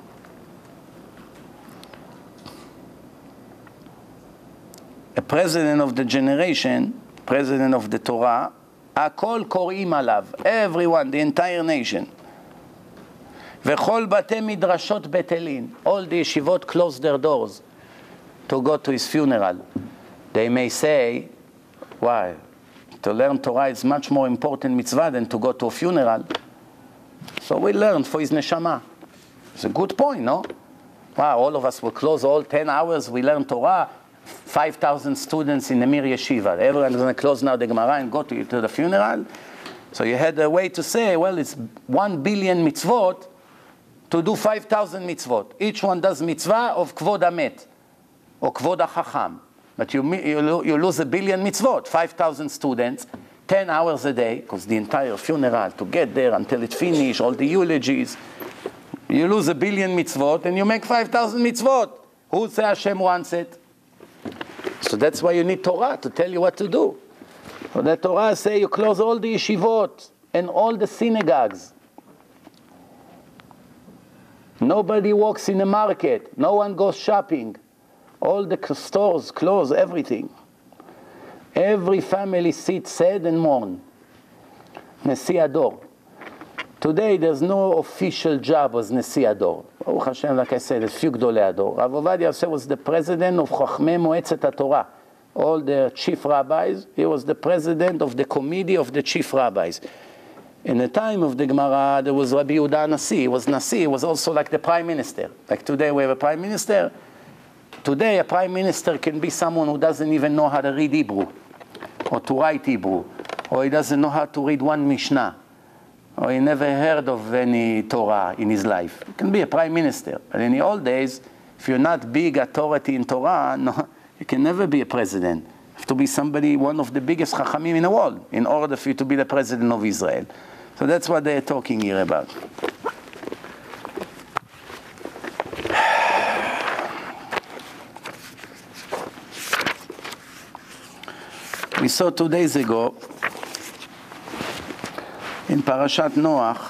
A president of the generation, president of the Torah, akol korim alav, everyone, the entire nation. V'chol batei midrashot betelin, all the yeshivot closed their doors to go to his funeral. They may say, why? To learn Torah is much more important mitzvah than to go to a funeral. So we learn for his neshama. It's a good point, no? Wow, all of us will close all 10 hours, we learn Torah, 5,000 students in the Mir Yeshiva. Everyone is going to close now the Gemara and go to the funeral. So you had a way to say, well, it's 1 billion mitzvot to do 5,000 mitzvot. Each one does mitzvah of kvod hamet, or kvod hachacham. But you lose 1 billion mitzvot, 5,000 students. 10 hours a day, because the entire funeral, to get there until it's finished, all the eulogies, you lose 1 billion mitzvot and you make 5,000 mitzvot. Who say Hashem wants it? So that's why you need Torah to tell you what to do. So the Torah say you close all the yeshivot and all the synagogues. Nobody walks in the market. No one goes shopping. All the stores close, everything. Every family sits sad and mourn. Nesi Ador. Today there's no official job as Nesi Ador. Baruch Hashem, like I said, there's few Gdolei Ador. Rabbi Ovadia Yosef was the president of Chachmei Moetzet HaTorah. All the chief rabbis, he was the president of the committee of the chief rabbis. In the time of the Gemara, there was Rabbi Yehuda Nasi. He was Nasi, he was also like the prime minister. Like today we have a prime minister. Today a prime minister can be someone who doesn't even know how to read Hebrew, or to write Hebrew, or he doesn't know how to read one Mishnah, or he never heard of any Torah in his life. He can be a prime minister. But in the old days, if you're not big authority in Torah, no, you can never be a president. You have to be somebody, one of the biggest Chachamim in the world, in order for you to be the president of Israel. So that's what they're talking here about. We saw 2 days ago in Parashat Noach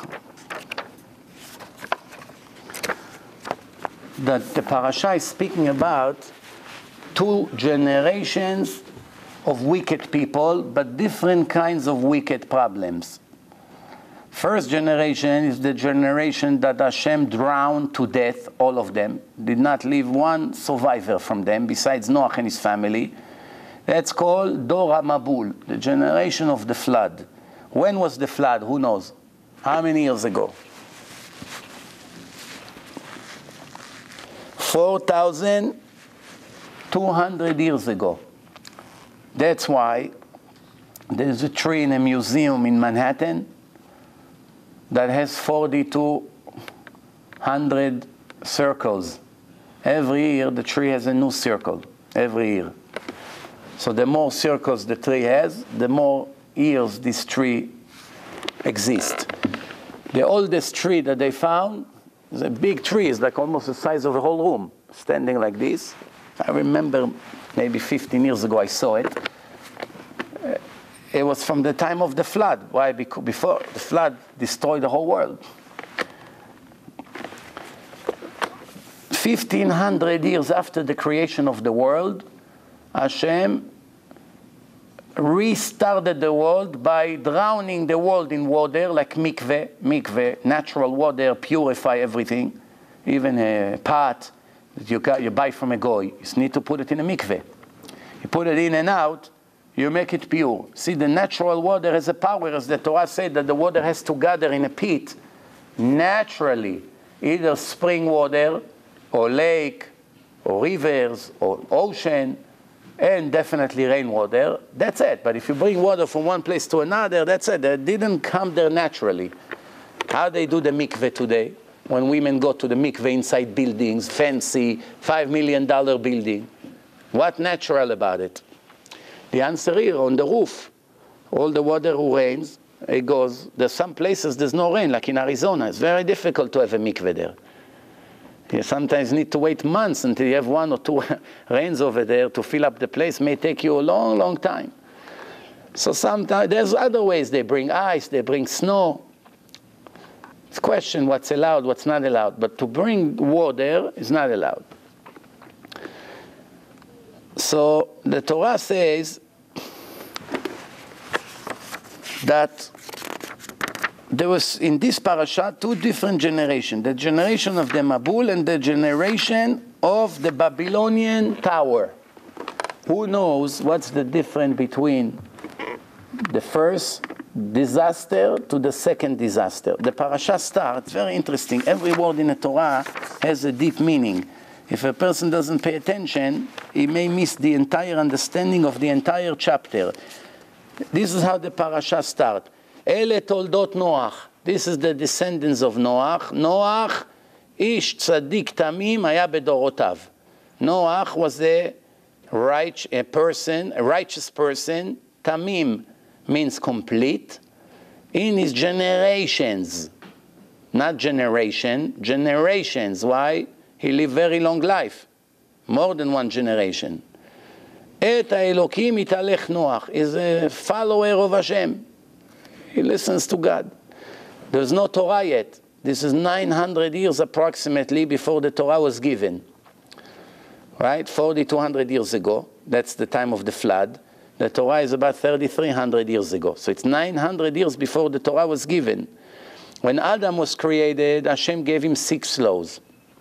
that the parasha is speaking about 2 generations of wicked people, but different kinds of wicked problems. First generation is the generation that Hashem drowned to death, all of them. Did not leave one survivor from them, besides Noach and his family. That's called Dor HaMabul, the generation of the flood. When was the flood? Who knows? How many years ago? 4,200 years ago. That's why there's a tree in a museum in Manhattan that has 4,200 circles. Every year the tree has a new circle, every year. So the more circles the tree has, the more years this tree exists. The oldest tree that they found is a big tree. It's like almost the size of the whole room, standing like this. I remember maybe 15 years ago I saw it. It was from the time of the flood. Why? Because before the flood destroyed the whole world. 1,500 years after the creation of the world, Hashem restarted the world by drowning the world in water, like mikveh, natural water, purify everything. Even a pot that you buy from a goy, you need to put it in a mikveh. You put it in and out, you make it pure. See, the natural water has a power, as the Torah said, that the water has to gather in a pit naturally, either spring water, or lake, or rivers, or ocean, and definitely rainwater. That's it. But if you bring water from one place to another, that's it. It didn't come there naturally. How they do the mikveh today? When women go to the mikveh inside buildings, fancy, $5 million building. What natural about it? The answer here, on the roof, all the water who rains, it goes. There's some places there's no rain, like in Arizona. It's very difficult to have a mikveh there. You sometimes need to wait months until you have 1 or 2 rains over there to fill up the place. It may take you a long, long time. So sometimes there's other ways. They bring ice, they bring snow. It's a question what's allowed, what's not allowed. But to bring water is not allowed. So the Torah says that there was in this parasha 2 different generations. The generation of the Mabul and the generation of the Babylonian tower. Who knows what's the difference between the first disaster to the second disaster? The parasha starts, very interesting. Every word in the Torah has a deep meaning. If a person doesn't pay attention, he may miss the entire understanding of the entire chapter. This is how the parasha starts. Ele toldot Noach. This is the descendants of Noach. Noach, ish tzaddik tamim haya bedorotav. Noach was a righteous person, tamim, means complete, in his generations. Not generation, generations. Why? He lived very long life, more than one generation. Et האלוקים יתהלך Noach is a follower of Hashem. He listens to God. There's no Torah yet. This is 900 years approximately before the Torah was given. Right? 4,200 years ago. That's the time of the flood. The Torah is about 3,300 years ago. So it's 900 years before the Torah was given. When Adam was created, Hashem gave him 6 laws.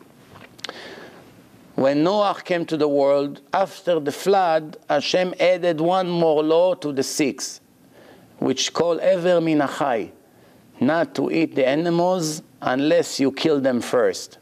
When Noah came to the world, after the flood, Hashem added 1 more law to the 6, which called Ever Min Achai, not to eat the animals unless you kill them first.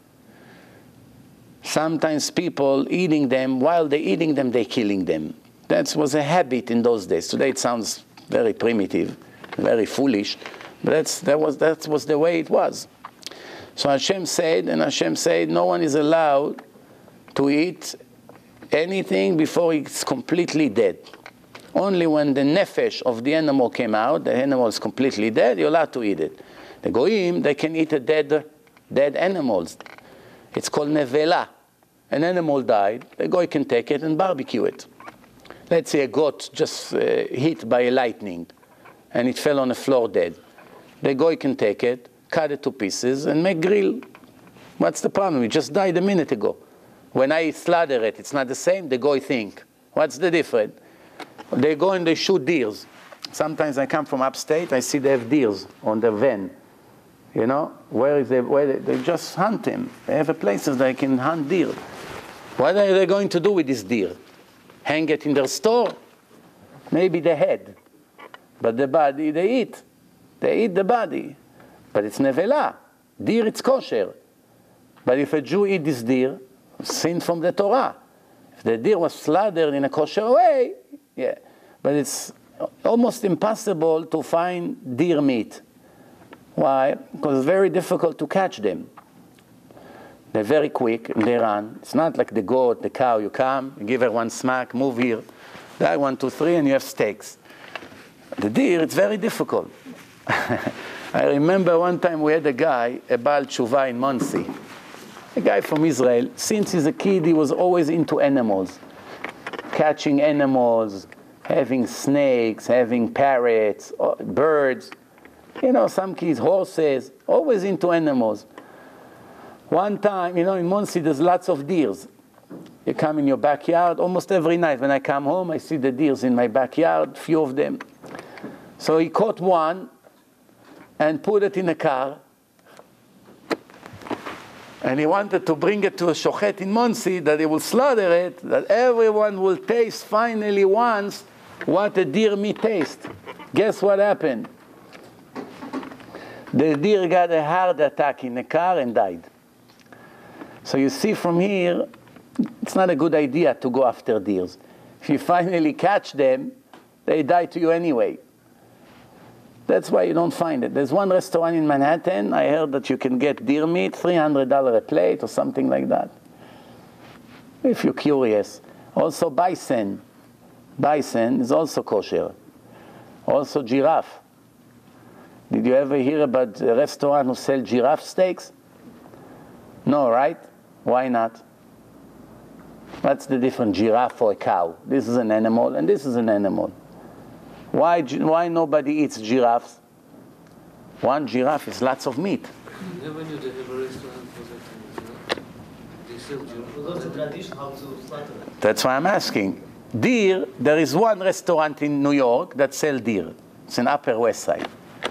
Sometimes people eating them, while they're eating them, they're killing them. That was a habit in those days. Today it sounds very primitive, very foolish, but that was the way it was. So Hashem said, no one is allowed to eat anything before it's completely dead. Only when the nefesh of the animal came out, the animal is completely dead, you're allowed to eat it. The goyim, they can eat dead animals. It's called nevela. An animal died, the goy can take it and barbecue it. Let's say a goat just hit by a lightning and it fell on the floor dead. The goy can take it, cut it to pieces and make grill. What's the problem? It just died a minute ago. When I slaughter it, it's not the same. The goy think, what's the difference? They go and they shoot deers. Sometimes I come from upstate, I see they have deers on their van. You know, where they just hunt them. They have places they can hunt deer. What are they going to do with this deer? Hang it in their store? Maybe the head. But the body they eat. They eat the body. But it's nevela. Deer, it's kosher. But if a Jew eat this deer, sin from the Torah. If the deer was slaughtered in a kosher way, yeah. But it's almost impossible to find deer meat. Why? Because it's very difficult to catch them. They're very quick and they run. It's not like the goat, the cow. You come, you give her one smack, move here, die 1, 2, 3, and you have steaks. The deer, it's very difficult. I remember one time we had a guy, a Baal Tshuva in Monsey. A guy from Israel. Since he's a kid, he was always into animals. Catching animals, having snakes, having parrots, birds. You know, some kids, horses, always into animals. One time, you know, in Monsey, there's lots of deers. You come in your backyard, almost every night when I come home, I see the deers in my backyard, few of them. So he caught one and put it in a car. And he wanted to bring it to a shochet in Monsey, that he will slaughter it, that everyone will taste finally once what a deer meat tastes. Guess what happened? The deer got a heart attack in the car and died. So you see from here, it's not a good idea to go after deers. If you finally catch them, they die to you anyway. That's why you don't find it. There's one restaurant in Manhattan, I heard that you can get deer meat, $300 a plate or something like that. If you're curious. Also bison. Bison is also kosher. Also giraffe. Did you ever hear about a restaurant who sell giraffe steaks? No, right? Why not? What's the difference, giraffe or a cow? This is an animal and this is an animal. Why nobody eats giraffes? One giraffe is lots of meat. Never knew they have a restaurant for that. They sell giraffe. What's the tradition how to slaughter it? That's why I'm asking. Deer, there is one restaurant in New York that sells deer. It's in Upper West Side.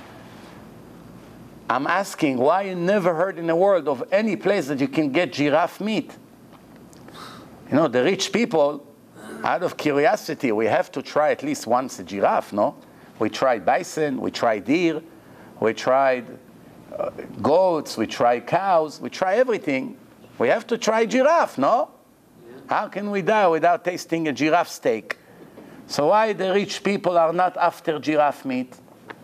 I'm asking why you never heard in the world of any place that you can get giraffe meat. You know, the rich people, out of curiosity, we have to try at least once a giraffe, no? We tried bison, we tried deer, we tried goats, we tried cows, we try everything. We have to try giraffe, no? Yeah. How can we die without tasting a giraffe steak? So why the rich people are not after giraffe meat?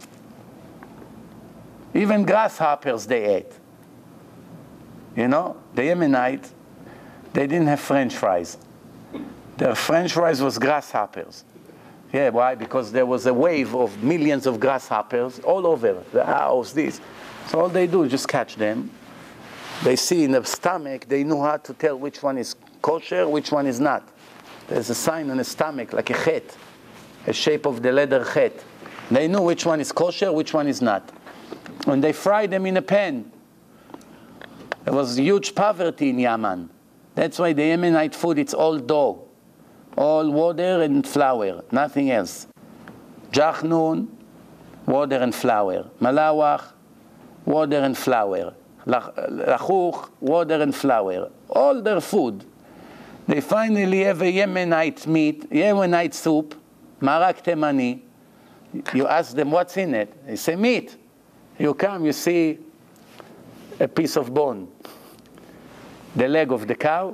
Even grasshoppers they ate. You know, the Yemenite, they didn't have French fries. Their French fries was grasshoppers. Yeah, why? Because there was a wave of millions of grasshoppers all over the house, this. So all they do is just catch them. They see in the stomach, they know how to tell which one is kosher, which one is not. There's a sign on the stomach, like a chet, a shape of the leather chet. They know which one is kosher, which one is not. And they fry them in a pan. There was huge poverty in Yemen. That's why the Yemenite food, it's all dough. All water and flour, nothing else. Jachnun, water and flour. Malawach, water and flour. Lachuch, water and flour. All their food. They finally have a Yemenite meat, Yemenite soup, marak temani. You ask them, what's in it? They say, meat. You come, you see a piece of bone. The leg of the cow.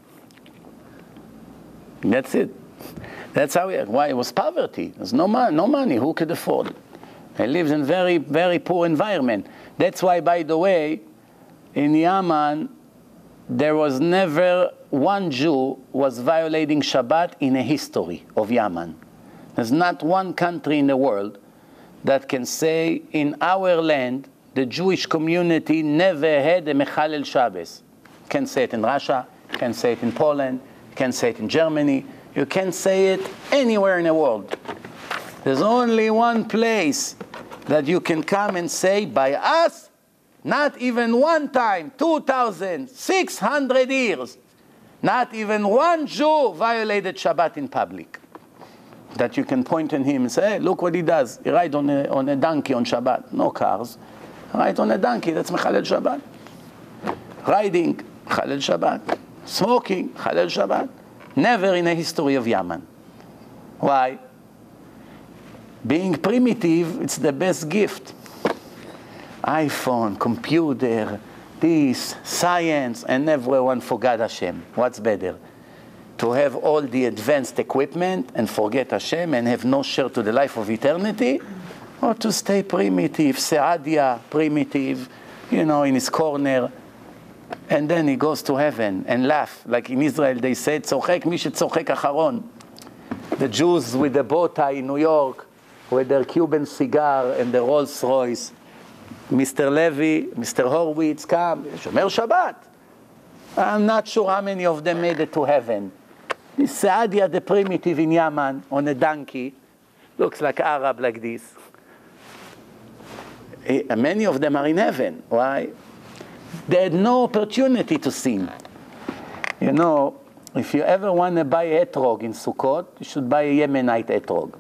That's it. That's how why it was poverty. There's no money. Who could afford it? They lived in very, very poor environment. That's why, by the way, in Yemen, there was never one Jew was violating Shabbat in a history of Yemen. There's not one country in the world that can say, in our land, the Jewish community never had a Mechalel Shabbos. You can say it in Russia, you can say it in Poland, you can say it in Germany, you can say it anywhere in the world. There's only one place that you can come and say, by us, not even one time, 2,600 years, not even one Jew violated Shabbat in public. That you can point at him and say, hey, look what he does. He rides on a donkey on Shabbat. No cars. Rides on a donkey, that's Mechalel Shabbat. Riding, Mechalel Shabbat. Smoking, Mechalel Shabbat. Never in the history of Yemen. Why? Being primitive, it's the best gift. iPhone, computer, this, science, and everyone forgot Hashem. What's better? To have all the advanced equipment and forget Hashem and have no share to the life of eternity? Or to stay primitive, Seadia, primitive, in his corner, and then he goes to heaven and laugh. Like in Israel they said, tzorek mi shetzorek acharon. The Jews with the bow tie in New York, with their Cuban cigar and their Rolls Royce. Mr. Levy, Mr. Horowitz, come, Shomer Shabbat. I'm not sure how many of them made it to heaven. This Saadia, the primitive in Yemen, on a donkey, looks like Arab like this. Many of them are in heaven. Why? They had no opportunity to sin. If you ever want to buy a etrog in Sukkot, you should buy a Yemenite etrog.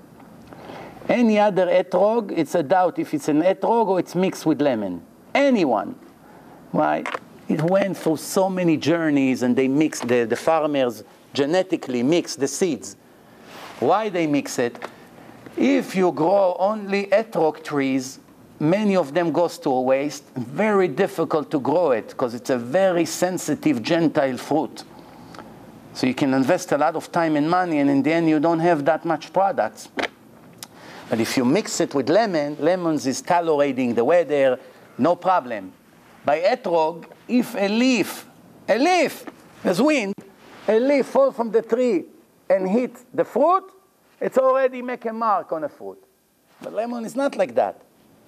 Any other etrog, it's a doubt if it's an etrog or it's mixed with lemon. Anyone. Why? It went through so many journeys and they mixed, the farmers genetically mix the seeds. Why they mix it? If you grow only etrog trees, many of them goes to a waste. Very difficult to grow it because it's a very sensitive gentile fruit. So you can invest a lot of time and money and in the end you don't have that much products. But if you mix it with lemons is tolerating the weather, no problem. By etrog, if a leaf, there's wind, a leaf falls from the tree and hit the fruit, it's already make a mark on the fruit. But lemon is not like that.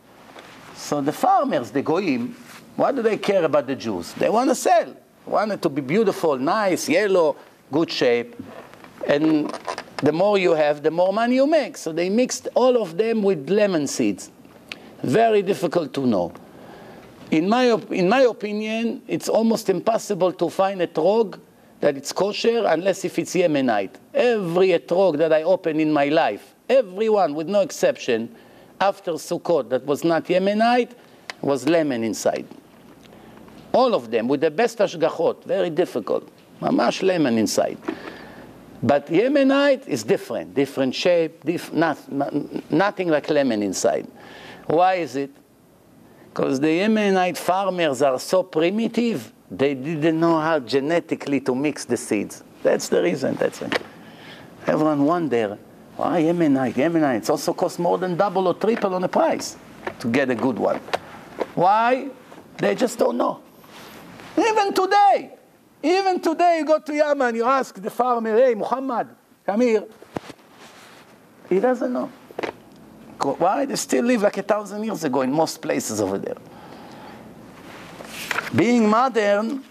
So the farmers, the goyim, what do they care about the Jews? They want to sell. They want it to be beautiful, nice, yellow, good shape. And the more you have, the more money you make. So they mixed all of them with lemon seeds. Very difficult to know. In my opinion, it's almost impossible to find a etrog that it's kosher unless if it's Yemenite. Every etrog that I opened in my life, everyone with no exception, after Sukkot that was not Yemenite, was lemon inside. All of them with the best hashgachot, very difficult. Mamash lemon inside. But Yemenite is different shape, nothing like lemon inside. Why is it? Because the Yemenite farmers are so primitive, they didn't know how genetically to mix the seeds. That's the reason, that's it. Everyone wonder, why Yemenite? It also costs more than double or triple on the price to get a good one. Why? They just don't know. Even today, you go to Yemen, you ask the farmer, hey, Muhammad, come here. He doesn't know. Why? They still live like 1,000 years ago in most places over there. Being modern,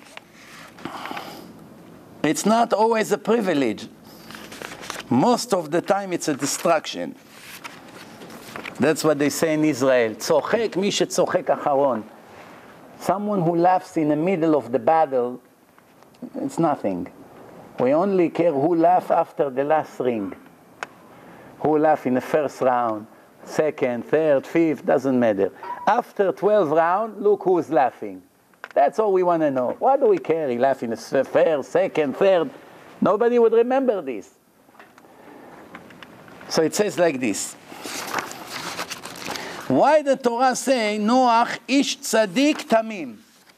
it's not always a privilege. Most of the time it's a distraction. That's what they say in Israel. צוחק מי שצוחק אחרון. Someone who laughs in the middle of the battle, it's nothing. We only care who laughs after the last ring. Who laughs in the first round, second, third, fifth, doesn't matter. After 12 rounds, look who's laughing. That's all we want to know. What do we care? He laughed in the first, second, third. Nobody would remember this. So it says like this. Why the Torah say, Noach ish tzadik tamim?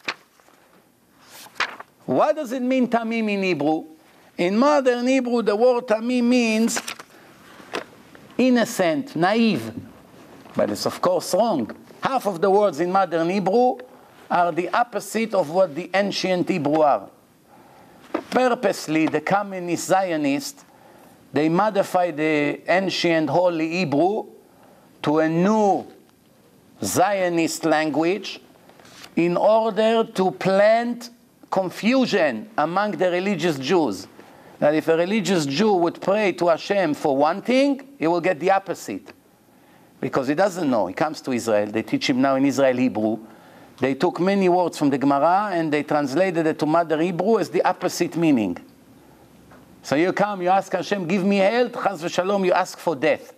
What does it mean tamim in Hebrew? In modern Hebrew, the word tamim means innocent, naive. But it's of course wrong. Half of the words in modern Hebrew are the opposite of what the ancient Hebrew are. Purposely, the communist Zionists, they modify the ancient Holy Hebrew to a new Zionist language in order to plant confusion among the religious Jews. That if a religious Jew would pray to Hashem for one thing, he will get the opposite. Because he doesn't know. He comes to Israel. They teach him now in Israel Hebrew. They took many words from the Gemara and they translated it to modern Hebrew as the opposite meaning. So you come, you ask Hashem, give me health, chas v'shalom, you ask for death.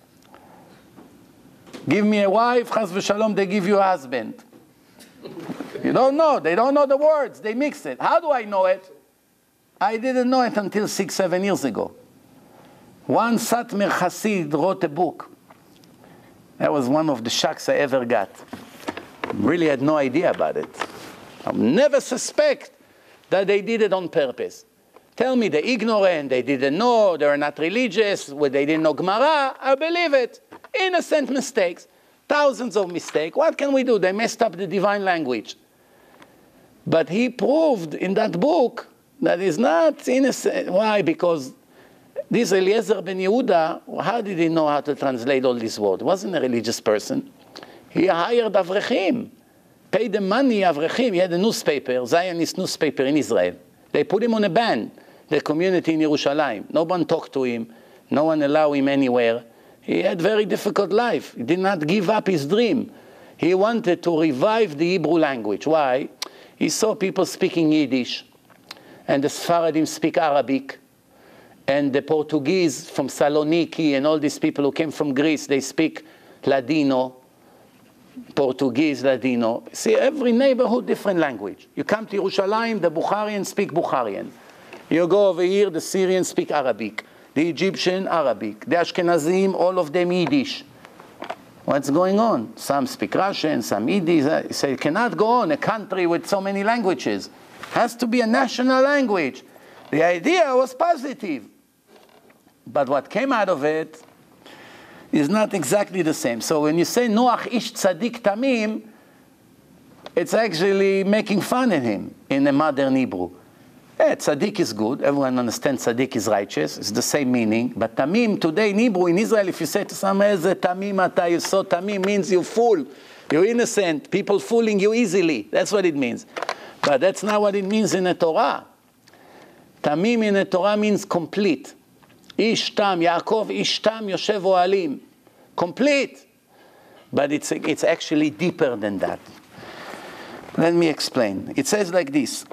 Give me a wife, chas v'shalom, they give you a husband. You don't know. They don't know the words. They mix it. How do I know it? I didn't know it until 6-7 years ago. One Satmar Hasid wrote a book. That was one of the shocks I ever got. Really had no idea about it. I'll never suspect that they did it on purpose. Tell me they're ignorant, they didn't know, they're not religious, they didn't know Gemara, I believe it. Innocent mistakes, thousands of mistakes. What can we do? They messed up the divine language. But he proved in that book that is not innocent. Why? Because this Eliezer ben Yehuda, how did he know how to translate all these words? He wasn't a religious person. He hired Avrechim, paid the money, Avrechim. He had a newspaper, Zionist newspaper in Israel. They put him on a ban, the community in Yerushalayim. No one talked to him. No one allowed him anywhere. He had a very difficult life. He did not give up his dream. He wanted to revive the Hebrew language. Why? He saw people speaking Yiddish, and the Sfaradim speak Arabic, and the Portuguese from Saloniki and all these people who came from Greece, they speak Ladino, Portuguese, Ladino. See, every neighborhood, different language. You come to Yerushalayim, the Bukharians speak Bukharian. You go over here, the Syrians speak Arabic. The Egyptian, Arabic. The Ashkenazim, all of them Yiddish. What's going on? Some speak Russian, some Yiddish. So you cannot go on a country with so many languages. Has to be a national language. The idea was positive. But what came out of it is not exactly the same. So when you say Noach ish tzadik tamim, it's actually making fun of him in the modern Hebrew. Yeah, tzaddik is good. Everyone understands tzaddik is righteous. It's the same meaning. But tamim today in Hebrew, in Israel, if you say to someone else, tamim ata, you saw tamim means you fool. You're innocent. People fooling you easily. That's what it means. But that's not what it means in the Torah. Tamim in the Torah means complete. Ish tam, Yaakov ish tam yoshev ohalim. Complete. But it's actually deeper than that. Let me explain. It says like this.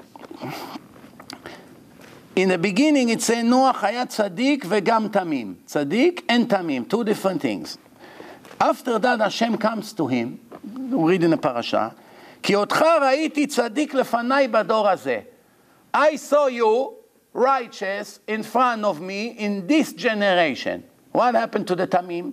In the beginning it says Noach hayat tzadik vegam tamim. Tzadik and tamim, two different things. After that Hashem comes to him, we read in the parasha, כי אותך ראיתי צדיק לפניי בדור הזה. I saw you righteous in front of me in this generation. What happened to the tamim?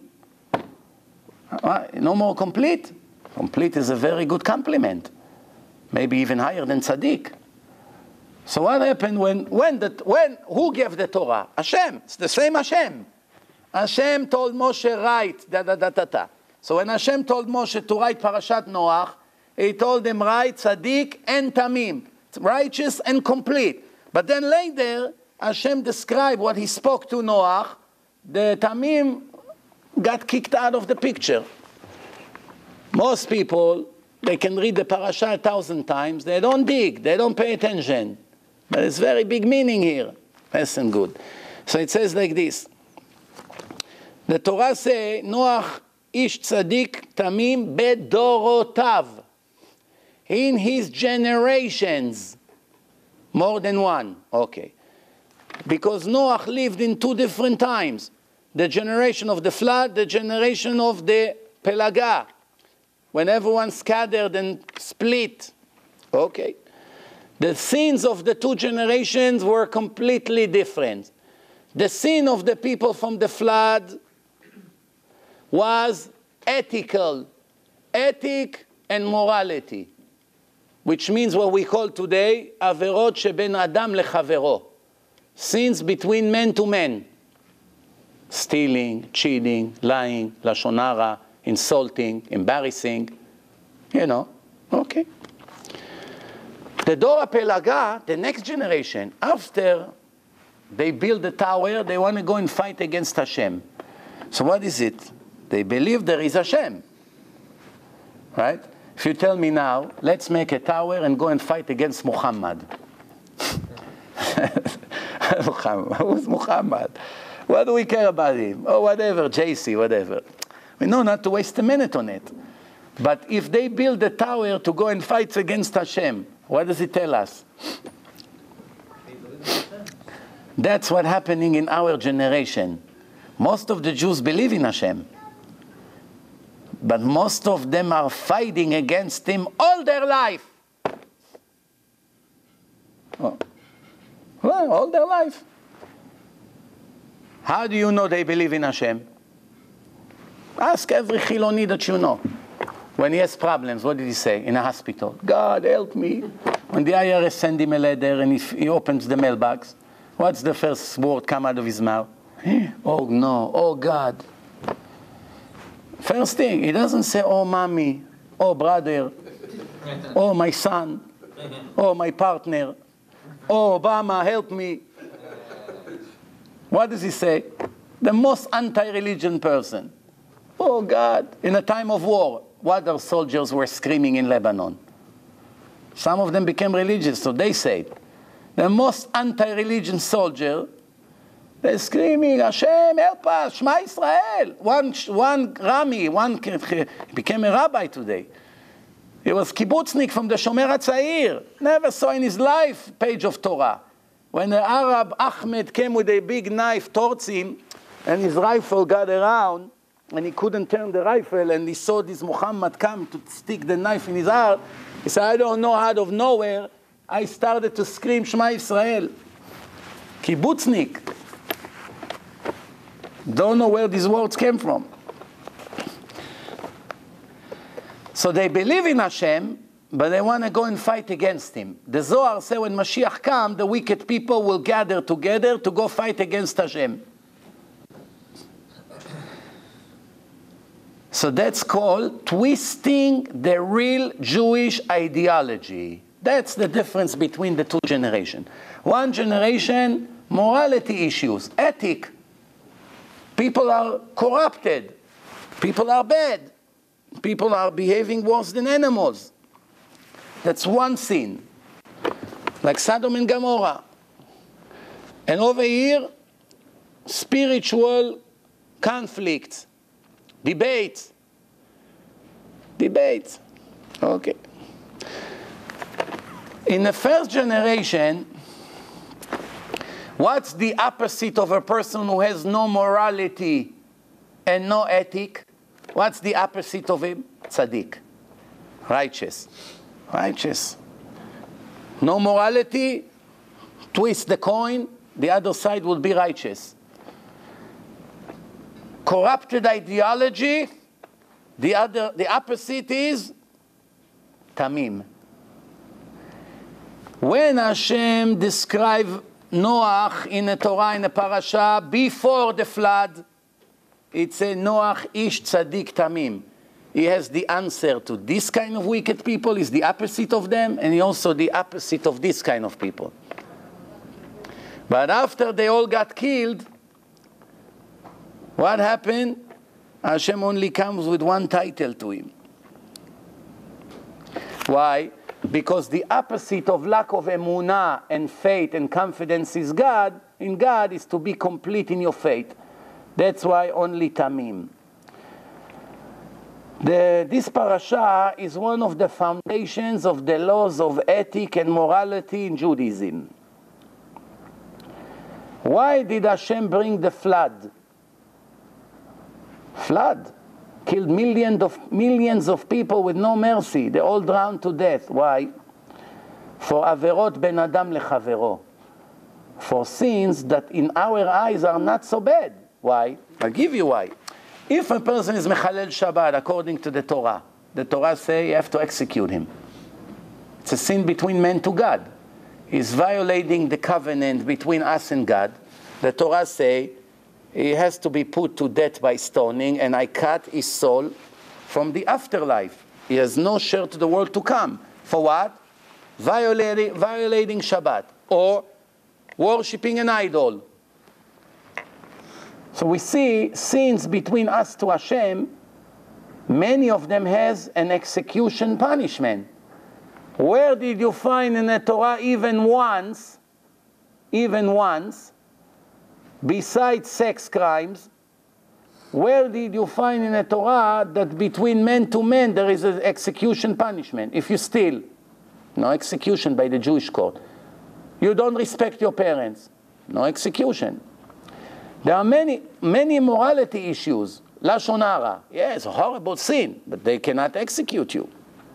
No more complete. Complete is a very good compliment. Maybe even higher than tzaddik. So what happened when who gave the Torah? Hashem. It's the same Hashem. Hashem told Moshe write So when Hashem told Moshe to write Parashat Noach, he told him write tzaddik and tamim, righteous and complete. But then later Hashem described what he spoke to Noach. The tamim got kicked out of the picture. Most people, they can read the parasha 1,000 times. They don't dig. They don't pay attention. But it's very big meaning here. Listen good. So it says like this. The Torah says, Noach ish tzadik tamim bedorotav. In his generations. More than one. Okay. Because Noach lived in 2 different times. The generation of the flood, the generation of the Pelaga. When everyone scattered and split. Okay. The sins of the 2 generations were completely different. The sin of the people from the flood was ethical. Ethic and morality. Which means what we call today, averot sheben adam lechavero. Sins between men to men. Stealing, cheating, lying, lashon hara, insulting, embarrassing. You know, okay. The Dora Pelaga, the next generation, after they build the tower, they want to go and fight against Hashem. So what is it? They believe there is Hashem. Right? If you tell me now, let's make a tower and go and fight against Muhammad. Muhammad. Who's Muhammad? What do we care about him? Oh, whatever, JC, whatever. We know not to waste a minute on it. But if they build a tower to go and fight against Hashem, what does it tell us? That's what's happening in our generation. Most of the Jews believe in Hashem. But most of them are fighting against him all their life. Oh. Well, all their life. How do you know they believe in Hashem? Ask every Chiloni that you know. When he has problems, what did he say in a hospital? God, help me. When the IRS send him a letter and he opens the mailbox, what's the first word come out of his mouth? Oh no, oh God. First thing, he doesn't say, oh mommy, oh brother, oh my son, oh my partner, oh Obama, help me. What does he say? The most anti-religion person. Oh God, in a time of war, what our soldiers were screaming in Lebanon. Some of them became religious, so they say it. The most anti-religion soldier, they're screaming, Hashem, help us, Shema Israel. One Rami, he became a rabbi today. He was kibbutznik from the Shomer HaTzair. Never saw in his life page of Torah. When the Arab Ahmed came with a big knife towards him, and his rifle got around, and he couldn't turn the rifle, and he saw this Muhammad come to stick the knife in his heart, he said, I don't know, out of nowhere, I started to scream, Shema Israel. Kibbutznik. Don't know where these words came from. So they believe in Hashem, but they want to go and fight against him. The Zohar says when Mashiach comes, the wicked people will gather together to go fight against Hashem. So that's called twisting the real Jewish ideology. That's the difference between the 2 generations. One generation, morality issues, ethic. People are corrupted. People are bad. People are behaving worse than animals. That's one sin. Like Sodom and Gomorrah. And over here, spiritual conflict. Debate. Debate. Okay. In the first generation, what's the opposite of a person who has no morality and no ethic? What's the opposite of him? Tzaddik. Righteous. Righteous. No morality, twist the coin, the other side will be righteous. Corrupted ideology, the opposite is tamim. When Hashem described Noach in the Torah, in the parasha, before the flood, it said Noach ish tzaddik tamim. He has the answer to this kind of wicked people, is the opposite of them, and he also the opposite of this kind of people. But after they all got killed, what happened? Hashem only comes with one title to him. Why? Because the opposite of lack of emunah and faith and confidence in God is to be complete in your faith. That's why only Tamim. This parasha is one of the foundations of the laws of ethic and morality in Judaism. Why did Hashem bring the flood? Flood killed millions of people with no mercy. They all drowned to death. Why? For averot ben adam lechavero. For sins that in our eyes are not so bad. Why? I'll give you why. If a person is mechalel Shabbat according to the Torah say you have to execute him. It's a sin between man to God. He's violating the covenant between us and God. The Torah say he has to be put to death by stoning, and I cut his soul from the afterlife. He has no share to the world to come. For what? Violating Shabbat or worshipping an idol. So we see sins between us to Hashem, many of them has an execution punishment. Where did you find in the Torah even once, besides sex crimes, where did you find in the Torah that between men to men there is an execution punishment? If you steal, no execution by the Jewish court. You don't respect your parents, no execution. There are many morality issues. Lashon hara, yes, a horrible sin, but they cannot execute you.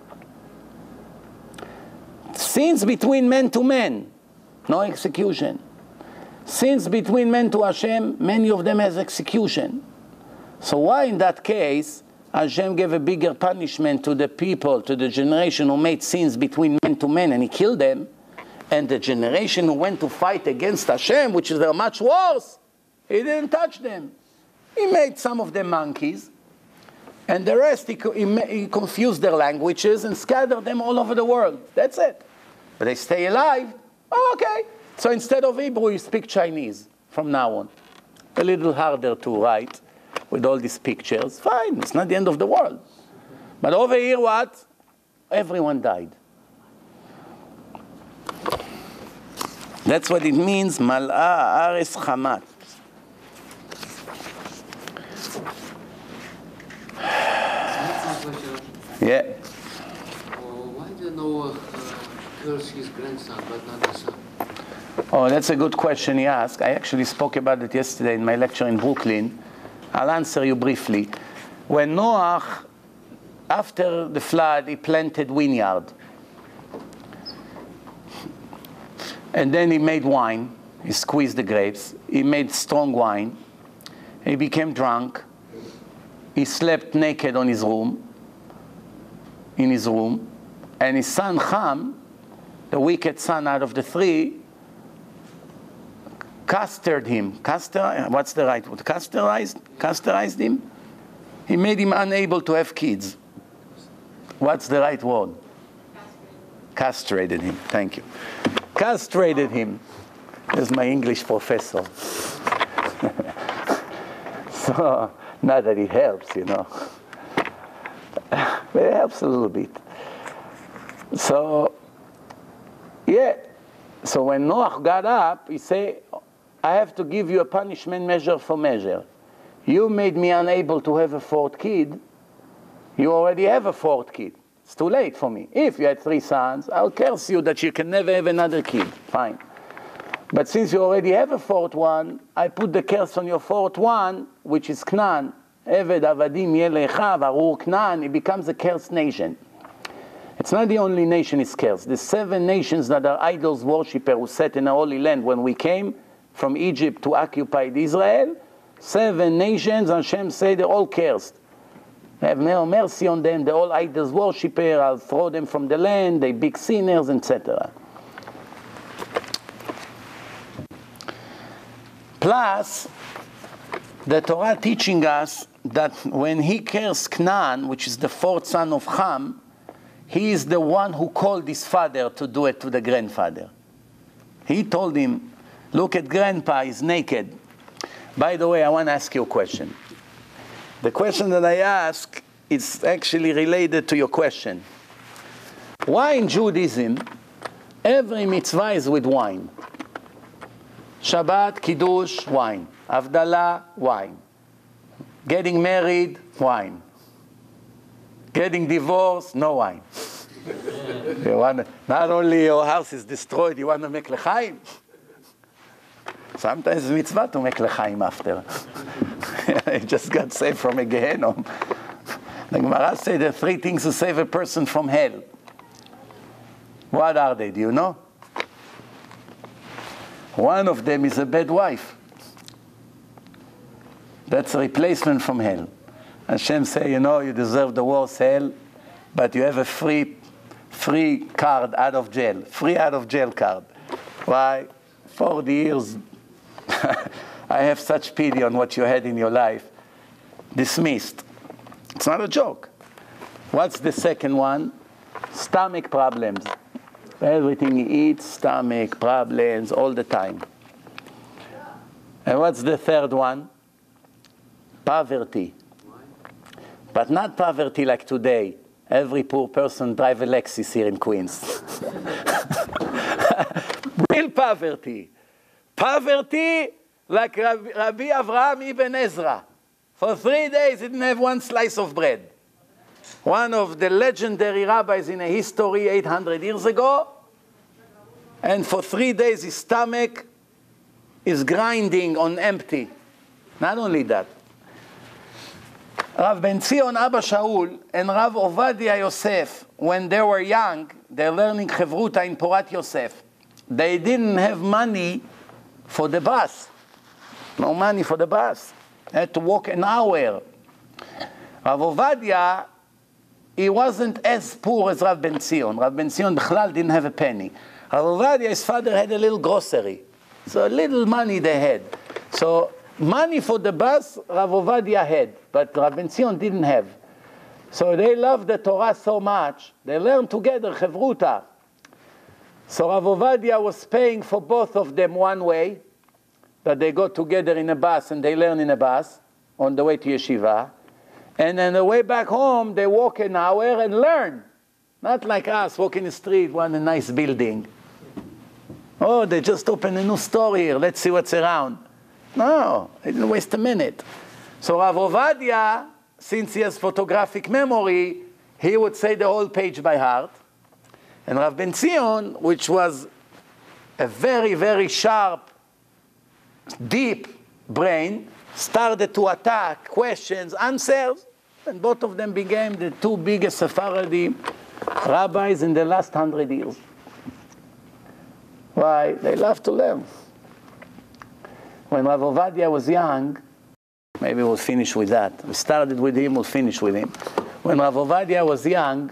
Sins between men to men, no execution. Sins between men to Hashem, many of them has execution. So why in that case Hashem gave a bigger punishment to the people, to the generation who made sins between men to men and he killed them, and the generation who went to fight against Hashem, which is much worse, he didn't touch them. He made some of them monkeys, and the rest he confused their languages and scattered them all over the world. That's it. But they stay alive. Oh, okay. So instead of Hebrew, you speak Chinese from now on. A little harder to write with all these pictures. Fine, it's not the end of the world. But over here, what? Everyone died. That's what it means, Mal'a Ares Chamat. Yeah. Why did Noah curse his grandson but not the son? Oh, that's a good question he asked. I actually spoke about it yesterday in my lecture in Brooklyn. I'll answer you briefly. When Noah, after the flood, he planted vineyard. And then he made wine. He squeezed the grapes. He made strong wine. He became drunk. He slept naked in his room. And his son Ham, the wicked son out of the three, castrated him. What's the right word? Castrated him. He made him unable to have kids. What's the right word? Castrated him. Thank you. Castrated him. There's my English professor. So, not that it helps, you know. But it helps a little bit. So, yeah. So when Noah got up, he said, I have to give you a punishment measure for measure. You made me unable to have a fourth kid. You already have a fourth kid. It's too late for me. If you had 3 sons, I'll curse you that you can never have another kid. Fine. But since you already have a fourth one, I put the curse on your fourth one, which is Canaan. Eved Avadim Yelecha Varur Canaan. It becomes a cursed nation. It's not the only nation is cursed. The 7 nations that are idols worshippers who sat in the Holy Land when we came from Egypt to occupy Israel, 7 nations, Hashem say they're all cursed. I have no mercy on them. They're all idols worshippers. I'll throw them from the land. They're big sinners, etc. Plus, the Torah teaching us that when he cursed Canaan, which is the 4th son of Ham, he is the one who called his father to do it to the grandfather. He told him, look at grandpa, he's naked. By the way, I want to ask you a question. The question that I ask is actually related to your question. Why in Judaism every mitzvah is with wine? Shabbat, Kiddush, wine. Havdalah, wine. Getting married, wine. Getting divorced, no wine. Not only your house is destroyed, you want to make lechaim. Sometimes it's mitzvah to make lechaim after. You just got saved from a Gehenom. The Gemara says there are 3 things to save a person from hell. What are they? Do you know? One of them is a bad wife. That's a replacement from hell. Hashem say, you know, you deserve the worst hell, but you have a free card out of jail. Free out of jail card. Why? 40 years. I have such pity on what you had in your life. Dismissed. It's not a joke. What's the second one? Stomach problems. Everything he eats, stomach problems all the time. And what's the third one? Poverty. But not poverty like today. Every poor person drive a Lexus here in Queens. Real poverty. Poverty like Rabbi Avraham ibn Ezra. For 3 days he didn't have one slice of bread. One of the legendary rabbis in a history 800 years ago. And for 3 days his stomach is grinding on empty. Not only that. Rav Ben Zion Abba Shaul and Rav Ovadia Yosef, when they were young, they're learning Chevruta in Porat Yosef. They didn't have money for the bus. No money for the bus. They had to walk an hour. Rav Ovadia, he wasn't as poor as Rav Ben Zion. Rav Ben Zion Bichlal didn't have a penny. Rav Ovadia, his father had a little grocery. So a little money they had. So money for the bus, Rav Ovadia had, but Rav Ben Zion didn't have. So they loved the Torah so much, they learned together Chevruta. So Rav Ovadia was paying for both of them one way, that they go together in a bus and they learn in a bus on the way to yeshiva. And on the way back home, they walk an hour and learn. Not like us, walk in the street, want a nice building. Oh, they just opened a new store here, let's see what's around. No, they didn't waste a minute. So Rav Ovadia, since he has photographic memory, he would say the whole page by heart. And Rav Ben Zion, which was a very, very sharp, deep brain, started to attack questions, answers, and both of them became the 2 biggest Sephardi rabbis in the last 100 years. Why? They love to learn. When Rav Ovadia was young, maybe we'll finish with that. We started with him, we'll finish with him. When Rav Ovadia was young,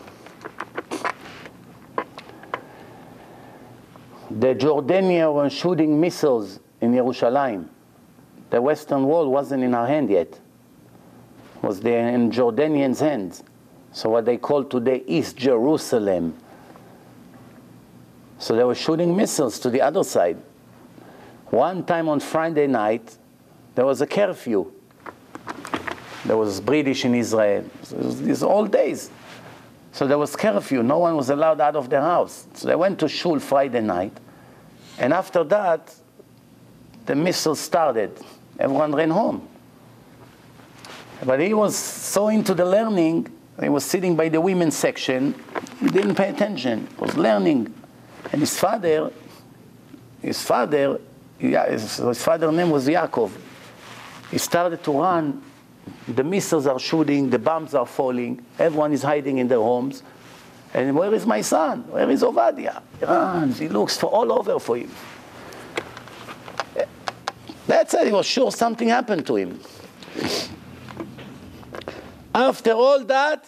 the Jordanians were shooting missiles in Yerushalayim. The Western Wall wasn't in our hand yet. It was in Jordanians' hands. So what they call today East Jerusalem. So they were shooting missiles to the other side. One time on Friday night, there was a curfew. There was British in Israel. So it was these old days. So there was curfew. No one was allowed out of their house. So they went to shul Friday night. And after that, the missiles started. Everyone ran home. But he was so into the learning, he was sitting by the women's section. He didn't pay attention. He was learning. And his father's father's name was Yaakov. He started to run. The missiles are shooting, the bombs are falling, everyone is hiding in their homes. And where is my son? Where is Ovadia? He runs, he looks for all over for him. That's it, he was sure something happened to him. After all that,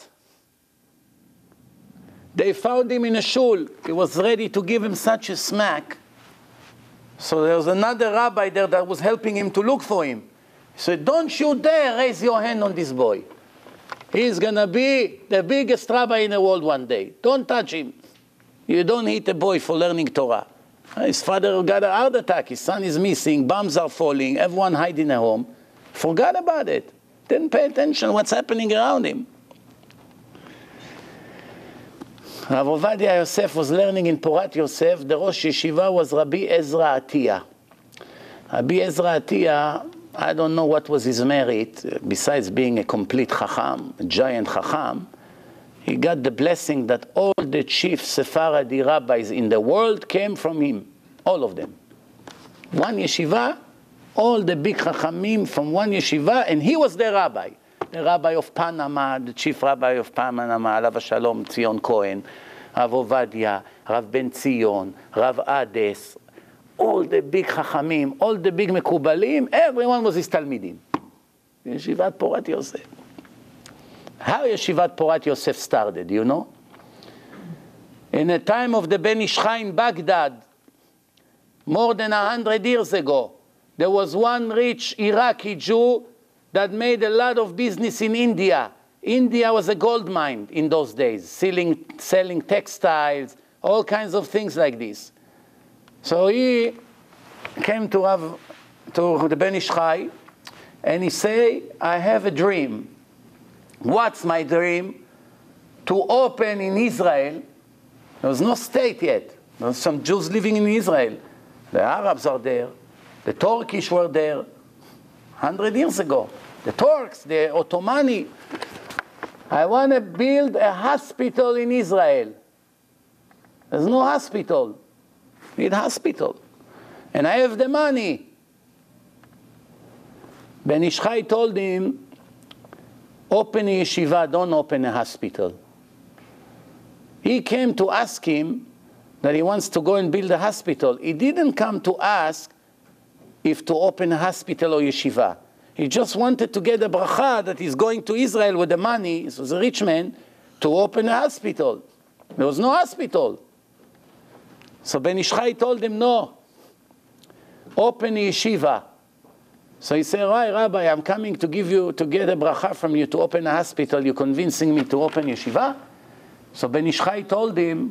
they found him in a shul. He was ready to give him such a smack. So there was another rabbi there that was helping him to look for him. He said, don't you dare raise your hand on this boy. He's going to be the biggest rabbi in the world one day. Don't touch him. You don't hit a boy for learning Torah. His father got a heart attack. His son is missing. Bombs are falling. Everyone hiding at home. Forgot about it. Didn't pay attention what's happening around him. Rav Ovadia Yosef was learning in Porat Yosef. The Rosh Yeshiva was Rabbi Ezra Atiyah. Rabbi Ezra Atiyah, I don't know what was his merit, besides being a complete Chacham, a giant Chacham. He got the blessing that all the chief Sephardi rabbis in the world came from him. All of them. One yeshiva, all the big Chachamim from one yeshiva, and he was the rabbi. The rabbi of Panama, the chief rabbi of Panama, Alav Shalom Tzion Cohen, Rav Ovadia, Rav Ben Zion, Rav Ades, all the big Chachamim, all the big Mekubalim, everyone was his Talmidim. Yeshivat Porat Yosef. How Yeshivat Porat Yosef started, you know? In the time of the Ben Ish Chai in Baghdad, more than 100 years ago, there was one rich Iraqi Jew that made a lot of business in India. India was a gold mine in those days, selling textiles, all kinds of things like this. So he came to the Ben Ish Chai, and he said, I have a dream. What's my dream? To open in Israel. There was no state yet. There was some Jews living in Israel. The Arabs are there. The Turkish were there 100 years ago. The Turks, the Ottomani. I want to build a hospital in Israel. There's no hospital. Need hospital. And I have the money. Ben Ish Chai told him, open a yeshiva, don't open a hospital. He came to ask him that he wants to go and build a hospital. He didn't come to ask if to open a hospital or yeshiva. He just wanted to get a bracha that he's going to Israel with the money, he was a rich man, to open a hospital. There was no hospital. So Ben Ish Chai told him, no, open a yeshiva. So he said, right, Rabbi, I'm coming to get a bracha from you to open a hospital. You're convincing me to open yeshiva? So Ben Ish Chai told him,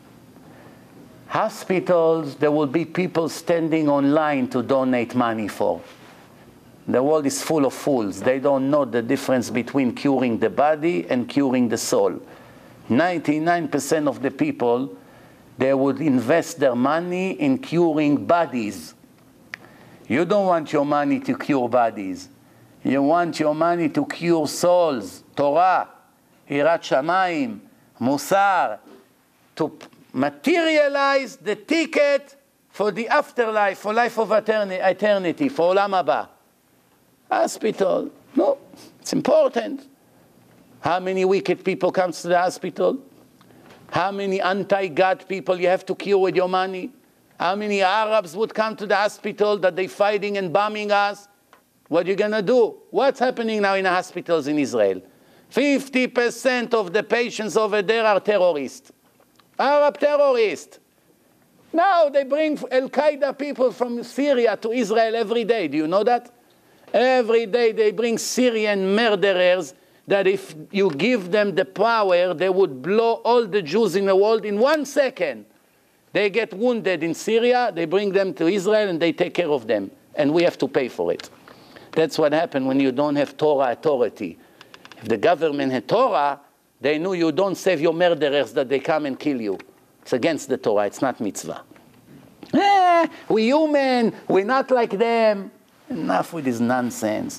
hospitals, there will be people standing online to donate money for. The world is full of fools. They don't know the difference between curing the body and curing the soul. 99% of the people, they would invest their money in curing bodies. You don't want your money to cure bodies. You want your money to cure souls, Torah, Hirat Shamayim, Musar, to materialize the ticket for the afterlife, for life of eternity, for Olam Haba. Hospital, no, it's important. How many wicked people comes to the hospital? How many anti-God people you have to cure with your money? How many Arabs would come to the hospital that they're fighting and bombing us? What are you going to do? What's happening now in the hospitals in Israel? 50% of the patients over there are terrorists. Arab terrorists. Now they bring Al-Qaeda people from Syria to Israel every day. Do you know that? Every day they bring Syrian murderers that if you give them the power, they would blow all the Jews in the world in 1 second. They get wounded in Syria, they bring them to Israel, and they take care of them. And we have to pay for it. That's what happened when you don't have Torah authority. If the government had Torah, they knew you don't save your murderers that they come and kill you. It's against the Torah, it's not mitzvah. We human, we're not like them. Enough with this nonsense.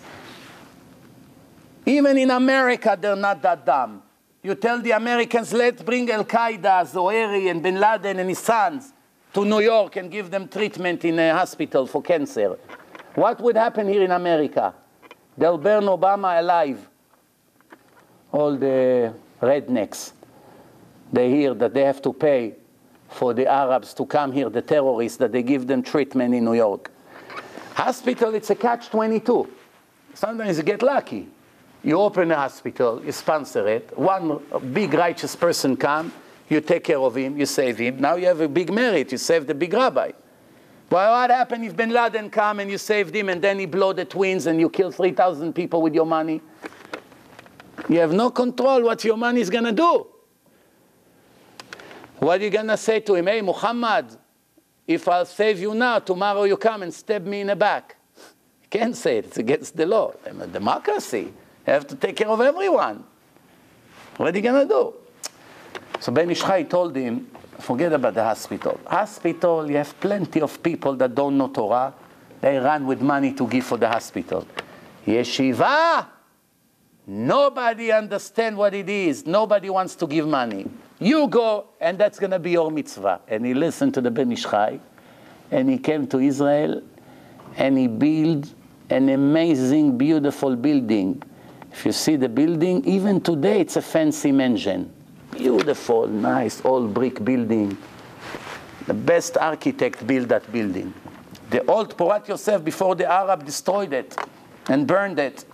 Even in America, they're not that dumb. You tell the Americans, let's bring Al-Qaeda, Zoheri, and Bin Laden and his sons to New York and give them treatment in a hospital for cancer. What would happen here in America? They'll burn Obama alive. All the rednecks. They hear that they have to pay for the Arabs to come here, the terrorists, that they give them treatment in New York. Hospital, it's a catch-22. Sometimes you get lucky. You open a hospital, you sponsor it, one big righteous person come, you take care of him, you save him. Now you have a big merit, you save the big rabbi. Well, what happened if Bin Laden come and you saved him and then he blow the twins and you kill 3,000 people with your money? You have no control what your money is going to do. What are you going to say to him? Hey, Muhammad, if I'll save you now, tomorrow you come and stab me in the back. You can't say it. It's against the law. I'm a democracy. You have to take care of everyone. What are you going to do? So Ben Ish Chai told him, forget about the hospital. Hospital, you have plenty of people that don't know Torah. They run with money to give for the hospital. Yeshiva, nobody understands what it is. Nobody wants to give money. You go, and that's going to be your mitzvah. And he listened to the Ben Ish Chai, and he came to Israel, and he built an amazing, beautiful building. If you see the building, even today it's a fancy mansion. Beautiful, nice, old brick building. The best architect built that building. The old Ovadia Yosef, before the Arab destroyed it and burned it.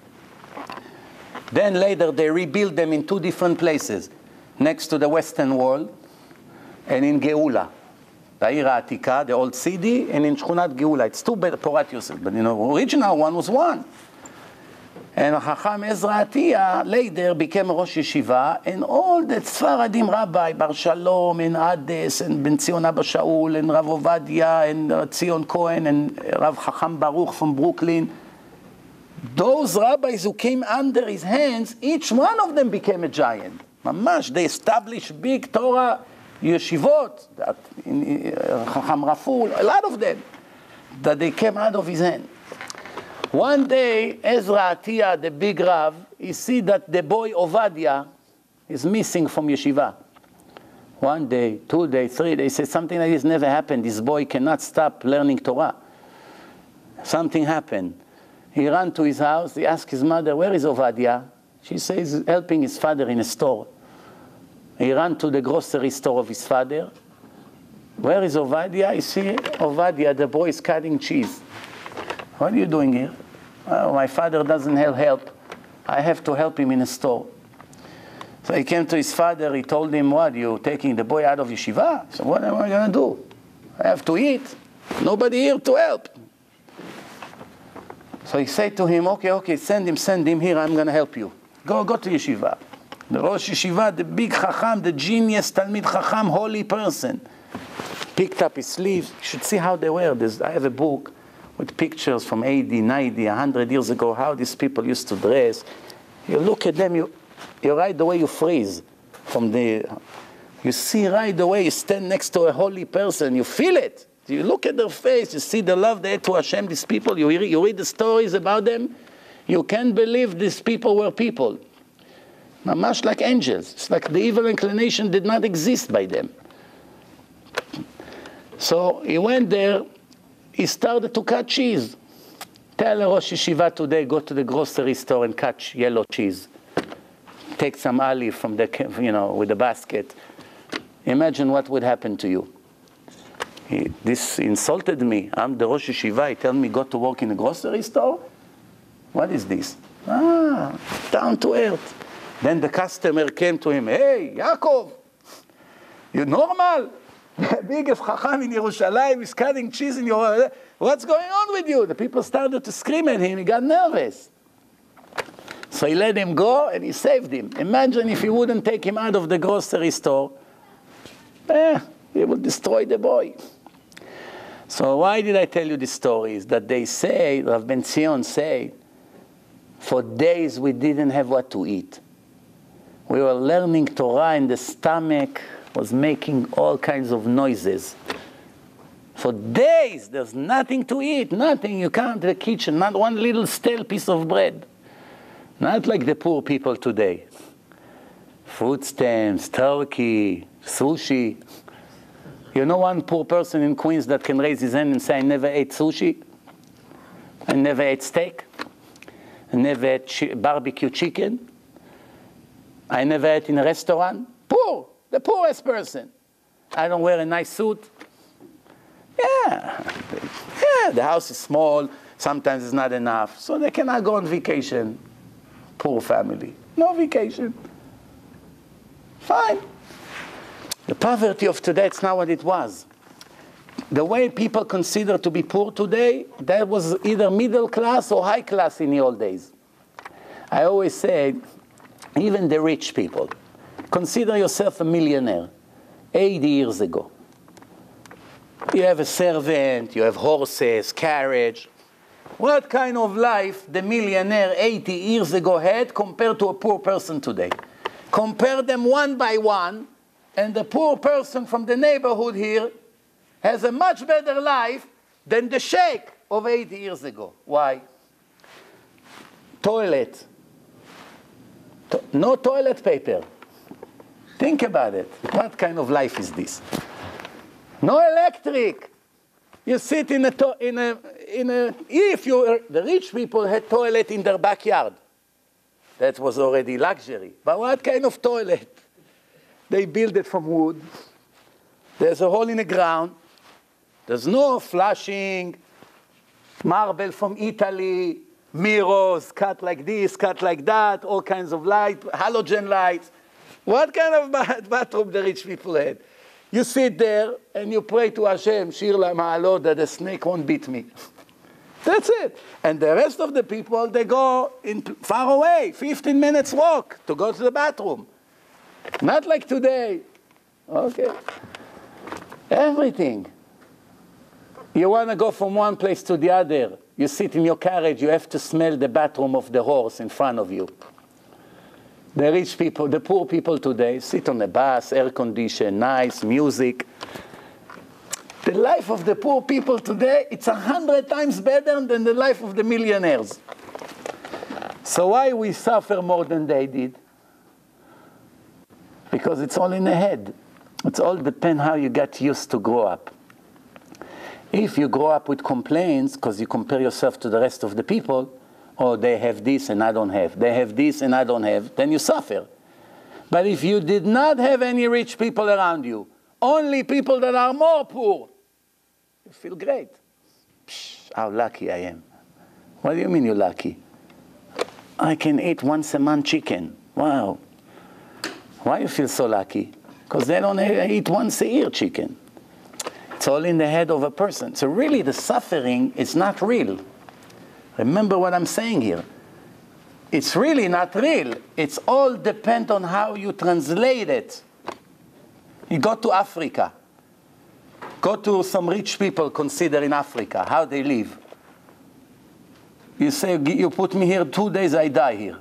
Then later they rebuilt them in two different places, next to the Western Wall and in Geula. The Ira Atika, the old city, and in Shchunat Geula. It's two Ovadia Yosef, but the original one was one. And Chacham Ezra Atiyah later became Rosh Yeshiva, and all the Sfaradim Rabbi, Bar Shalom, and Ades, and Ben Zion Abba Shaul, and Rav Ovadia, and Zion Cohen, and Rav Chacham Baruch from Brooklyn, those rabbis who came under his hands, each one of them became a giant. Mamash, they established big Torah yeshivot, that Chacham Raful, a lot of them, that they came out of his hand. One day, Ezra Atiyah, the big Rav, he see that the boy Ovadia is missing from yeshiva. One day, 2 days, 3 days, he said something like this never happened. This boy cannot stop learning Torah. Something happened. He ran to his house, he asked his mother, where is Ovadia? She says, helping his father in a store. He ran to the grocery store of his father. Where is Ovadia? You see, Ovadia, the boy is cutting cheese. What are you doing here? My father doesn't have help. I have to help him in a store. So he came to his father, he told him, what, you taking the boy out of yeshiva? He said, what am I going to do? I have to eat. Nobody here to help. So he said to him, okay, send him here, I'm going to help you. Go to yeshiva. The Rosh Yeshiva, the big Chacham, the genius Talmid Chacham, holy person, picked up his sleeves. You should see how they were. I have a book with pictures from 80, 90, 100 years ago, how these people used to dress. You look at them, you right away you freeze. You see right away, you stand next to a holy person, you feel it. You look at their face, you see the love they had to Hashem, these people, you read the stories about them, you can't believe these people were people. Much like angels. It's like the evil inclination did not exist by them. So he went there, he started to cut cheese. Tell a Rosh Yeshiva today, go to the grocery store and cut yellow cheese. Take some olive from the, with the basket. Imagine what would happen to you. This insulted me. I'm the Rosh Yeshiva. He told me go to work in a grocery store. What is this? Down to earth. Then the customer came to him. Hey, Yaakov, you normal? The biggest Chacham in Yerushalayim is cutting cheese in your... What's going on with you? The people started to scream at him. He got nervous. So he let him go and he saved him. Imagine if he wouldn't take him out of the grocery store. He would destroy the boy. So why did I tell you these stories? That they say, Rav Ben Zion say, for days we didn't have what to eat. We were learning Torah and the stomach was making all kinds of noises. For days, there's nothing to eat, nothing. You can't, the kitchen, not one little stale piece of bread. Not like the poor people today. Food stamps, turkey, sushi. You know one poor person in Queens that can raise his hand and say, I never ate sushi. I never ate steak. I never ate barbecue chicken. I never ate in a restaurant. Poor, the poorest person. I don't wear a nice suit. Yeah, the house is small. Sometimes it's not enough. So they cannot go on vacation. Poor family. No vacation. Fine. The poverty of today, it's not what it was. The way people consider to be poor today, that was either middle class or high class in the old days. I always say, even the rich people, consider yourself a millionaire 80 years ago. You have a servant, you have horses, carriage. What kind of life the millionaire 80 years ago had compared to a poor person today? Compare them one by one, and the poor person from the neighborhood here has a much better life than the sheikh of 80 years ago. Why? Toilet. No toilet paper. Think about it. What kind of life is this? No electric. You sit if the rich people had toilet in their backyard. That was already luxury. But what kind of toilet? They build it from wood. There's a hole in the ground. There's no flushing, marble from Italy, mirrors cut like this, cut like that, all kinds of light, halogen lights. What kind of bathroom the rich people had? You sit there and you pray to Hashem, Shir LaMa'alot, that the snake won't beat me. That's it. And the rest of the people, they go far away, 15 minutes walk to go to the bathroom. Not like today. Okay. Everything. You want to go from one place to the other. You sit in your carriage, you have to smell the bathroom of the horse in front of you. The rich people, the poor people today sit on a bus, air conditioned, nice, music. The life of the poor people today, it's 100 times better than the life of the millionaires. So why we suffer more than they did? Because it's all in the head. It's all depends how you got used to grow up. If you grow up with complaints because you compare yourself to the rest of the people, oh, they have this and I don't have. They have this and I don't have. Then you suffer. But if you did not have any rich people around you, only people that are more poor, you feel great. Psh, how lucky I am. What do you mean you're lucky? I can eat once a month chicken. Wow. Why you feel so lucky? Because they don't eat once a year chicken. It's all in the head of a person. So really the suffering is not real. Remember what I'm saying here. It's really not real. It's all depend on how you translate it. You go to Africa. Go to some rich people consider in Africa, how they live. You say, you put me here 2 days, I die here.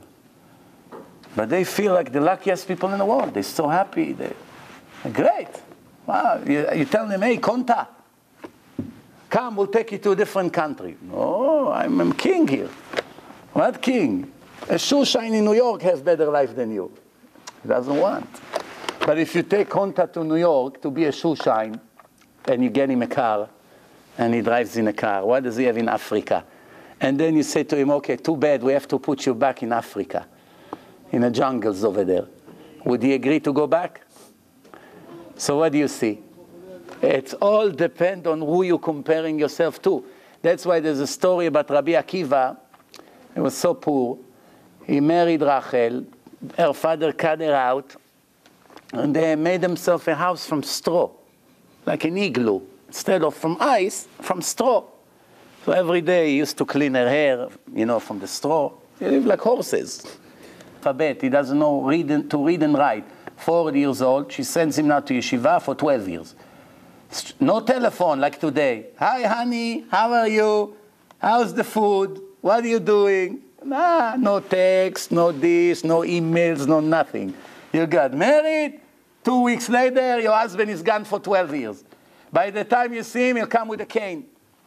But they feel like the luckiest people in the world. They're so happy. They're great. Wow. You tell them, hey, Konta, come, we'll take you to a different country. No, I'm king here. What king? A shoe shine in New York has better life than you. He doesn't want. But if you take Konta to New York to be a shoe shine, and you get him a car, and he drives in a car, what does he have in Africa? And then you say to him, okay, too bad, we have to put you back in Africa, in the jungles over there. Would he agree to go back? So what do you see? It's all depend on who you're comparing yourself to. That's why there's a story about Rabbi Akiva. He was so poor. He married Rachel. Her father cut her out. And they made themselves a house from straw, like an igloo. Instead of from ice, from straw. So every day he used to clean her hair, from the straw. They live like horses. Alphabet, he doesn't know to read and write. 4 years old, she sends him now to yeshiva for 12 years. No telephone like today. Hi, honey, how are you? How's the food? What are you doing? Nah, no text, no this, no emails, no nothing. You got married, 2 weeks later, your husband is gone for 12 years. By the time you see him, he'll come with a cane.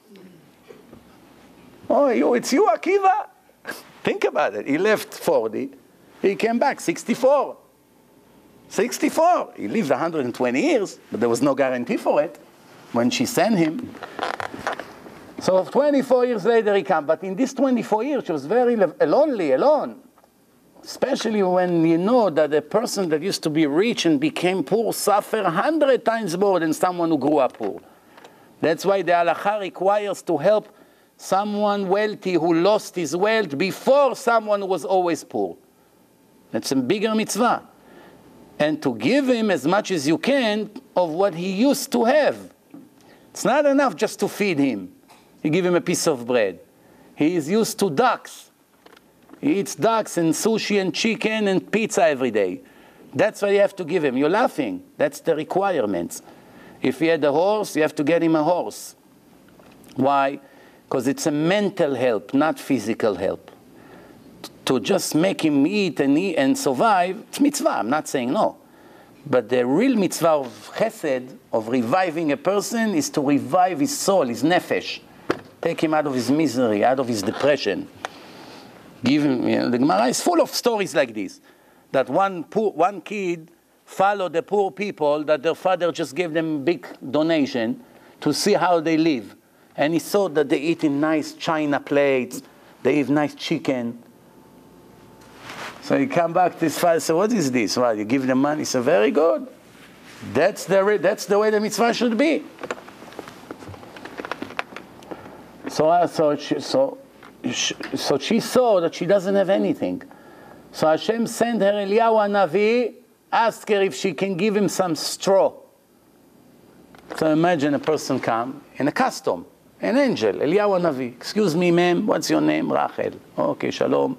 Oh, it's you, Akiva? Think about it. He left 40. He came back 64. 64. He lived 120 years, but there was no guarantee for it when she sent him. So 24 years later he came. But in these 24 years, she was very lonely, alone. Especially when you know that a person that used to be rich and became poor suffer 100 times more than someone who grew up poor. That's why the halakha requires to help someone wealthy who lost his wealth before someone who was always poor. That's a bigger mitzvah. And to give him as much as you can of what he used to have. It's not enough just to feed him. You give him a piece of bread. He is used to ducks. He eats ducks and sushi and chicken and pizza every day. That's what you have to give him. You're laughing. That's the requirements. If he had a horse, you have to get him a horse. Why? because it's a mental help, not physical help. To just make him eat and survive, it's mitzvah, I'm not saying no. But the real mitzvah of chesed, of reviving a person, is to revive his soul, his nefesh. Take him out of his misery, out of his depression. Give him, the Gemara is full of stories like this. That one kid followed the poor people, that their father just gave them big donation to see how they live. And he saw that they eat in nice china plates, they eat nice chicken. So he come back to his father and said, what is this? Well, you give them money? He said, very good. That's the way the mitzvah should be. So she saw that she doesn't have anything. So Hashem sent her Eliyahu Hanavi, asked her if she can give him some straw. So imagine a person come in a costume, an angel, Eliyahu Hanavi. Excuse me, ma'am, what's your name? Rachel. Okay, shalom.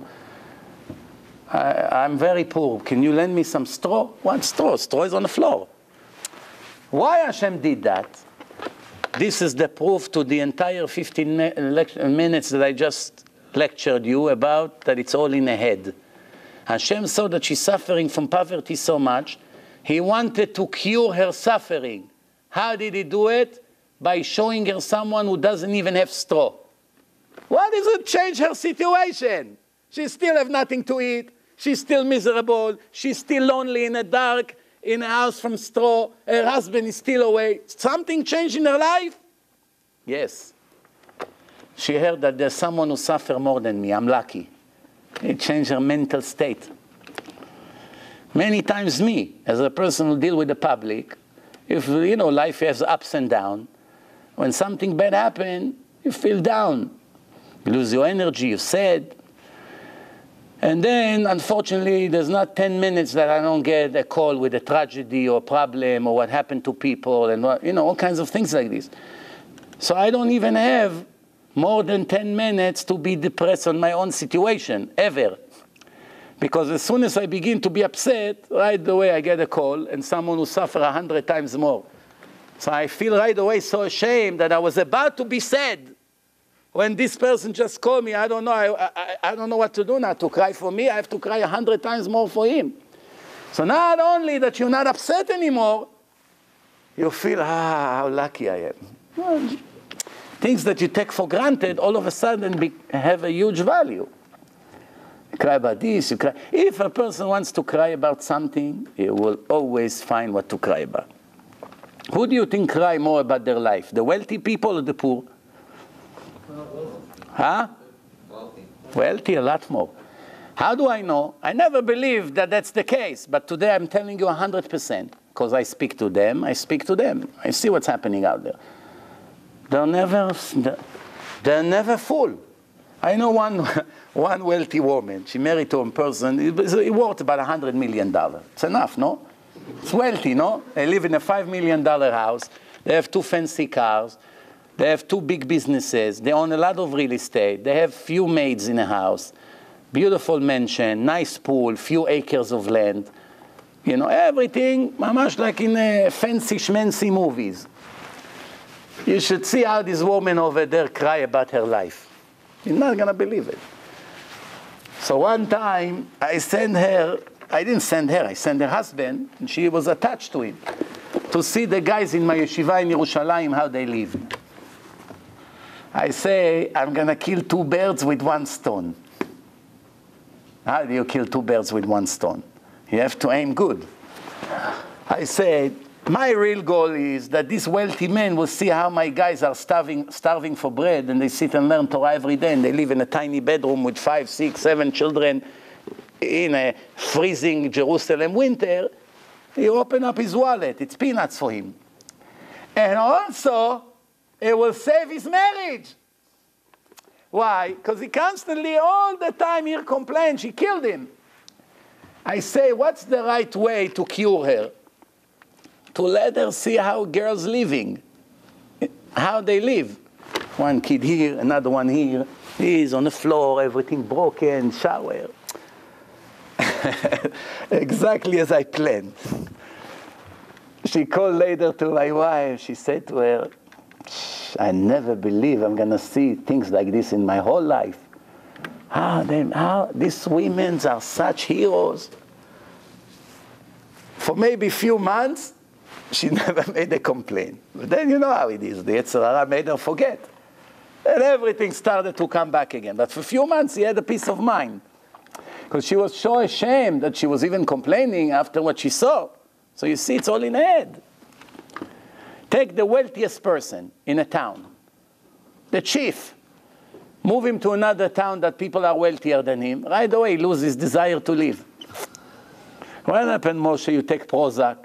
I'm very poor. Can you lend me some straw? What straw? Straw is on the floor. Why Hashem did that? This is the proof to the entire 15 minutes that I just lectured you about, that it's all in the head. Hashem saw that she's suffering from poverty so much, He wanted to cure her suffering. How did He do it? By showing her someone who doesn't even have straw. What does it change her situation? She still have nothing to eat. She's still miserable. She's still lonely in the dark, in a house from straw. Her husband is still away. Something changed in her life? Yes. She heard that there's someone who suffers more than me. I'm lucky. It changed her mental state. Many times me, as a person who deals with the public, if, life has ups and downs, when something bad happens, you feel down. You lose your energy, you're sad. And then, unfortunately, there's not 10 minutes that I don't get a call with a tragedy or problem or what happened to people and all kinds of things like this. So I don't even have more than 10 minutes to be depressed on my own situation, ever. Because as soon as I begin to be upset, right away I get a call and someone who suffers 100 times more. So I feel right away so ashamed that I was about to be sad. When this person just called me, I don't know, I don't know what to do now. To cry for me, I have to cry 100 times more for him. So not only that you're not upset anymore, you feel, how lucky I am. Well, things that you take for granted, all of a sudden have a huge value. You cry about this, you cry. If a person wants to cry about something, he will always find what to cry about. Who do you think cry more about their life? The wealthy people or the poor? Huh? Wealthy, a lot more. How do I know? I never believed that that's the case, but today I'm telling you 100%, because I speak to them, I see what's happening out there. They're never full. I know one wealthy woman, she married to a person, he worth about $100 million. It's enough, no? It's wealthy, no? They live in a $5 million house, they have 2 fancy cars, they have 2 big businesses. They own a lot of real estate. They have few maids in a house. Beautiful mansion, nice pool, few acres of land. Everything, mamash like in fancy schmancy movies. You should see how this woman over there cry about her life. You're not going to believe it. So one time, I sent her husband, and she was attached to him, to see the guys in my yeshiva in Yerushalayim, how they live. I say, I'm going to kill 2 birds with 1 stone. How do you kill 2 birds with 1 stone? You have to aim good. I said, my real goal is that this wealthy man will see how my guys are starving for bread, and they sit and learn Torah every day, and they live in a tiny bedroom with 5, 6, 7 children in a freezing Jerusalem winter. He open up his wallet. It's peanuts for him. And also, it will save his marriage. Why? Because he constantly, all the time, he complains. She killed him. I say, what's the right way to cure her? To let her see how girls living, how they live. One kid here, another one here. He's on the floor, everything broken, shower. Exactly as I planned. She called later to my wife. She said to her, I never believe I'm going to see things like this in my whole life. How these women are such heroes. For maybe a few months, she never made a complaint. But then you know how it is. The Yetzer Hara made her forget. And everything started to come back again. But for a few months, she had a peace of mind. Because she was so ashamed that she was even complaining after what she saw. So you see, it's all in her head. Take the wealthiest person in a town, the chief. Move him to another town that people are wealthier than him. Right away, he loses his desire to live. What happened, Moshe? You take Prozac.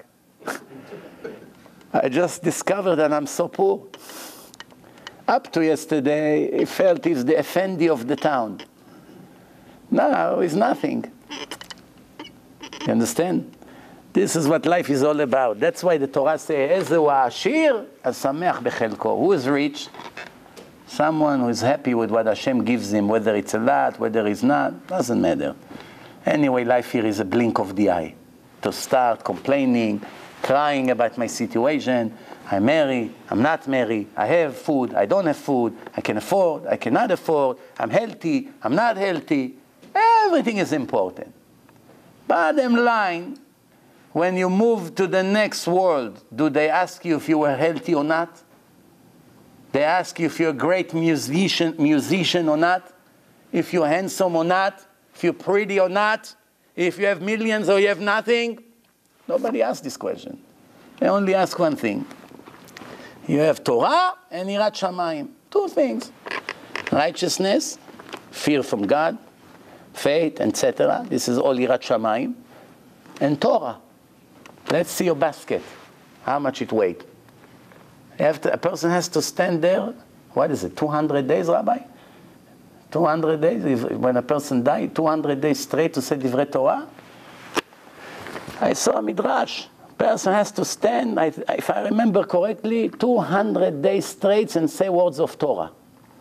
I just discovered that I'm so poor. Up to yesterday, he felt he's the effendi of the town. Now he's nothing. You understand? This is what life is all about. That's why the Torah says, "Ezehu ha'ashir hasameach bechelko." Who is rich? Someone who is happy with what Hashem gives him, whether it's a lot, whether it's not, doesn't matter. Anyway, life here is a blink of the eye. To start complaining, crying about my situation, I'm married, I'm not married, I have food, I don't have food, I can afford, I cannot afford, I'm healthy, I'm not healthy. Everything is important. Bottom line, when you move to the next world, do they ask you if you were healthy or not? They ask you if you're a great musician or not, if you're handsome or not, if you're pretty or not, if you have millions or you have nothing. Nobody asks this question. They only ask one thing. You have Torah and Yirat Shamayim. Two things. Righteousness, fear from God, faith, etc. This is all Yirat Shamayim. And Torah. Let's see your basket. How much it weighs. A person has to stand there, what is it, 200 days, Rabbi? 200 days, when a person dies, 200 days straight to say Divrei Torah? I saw a midrash. A person has to stand, if I remember correctly, 200 days straight and say words of Torah.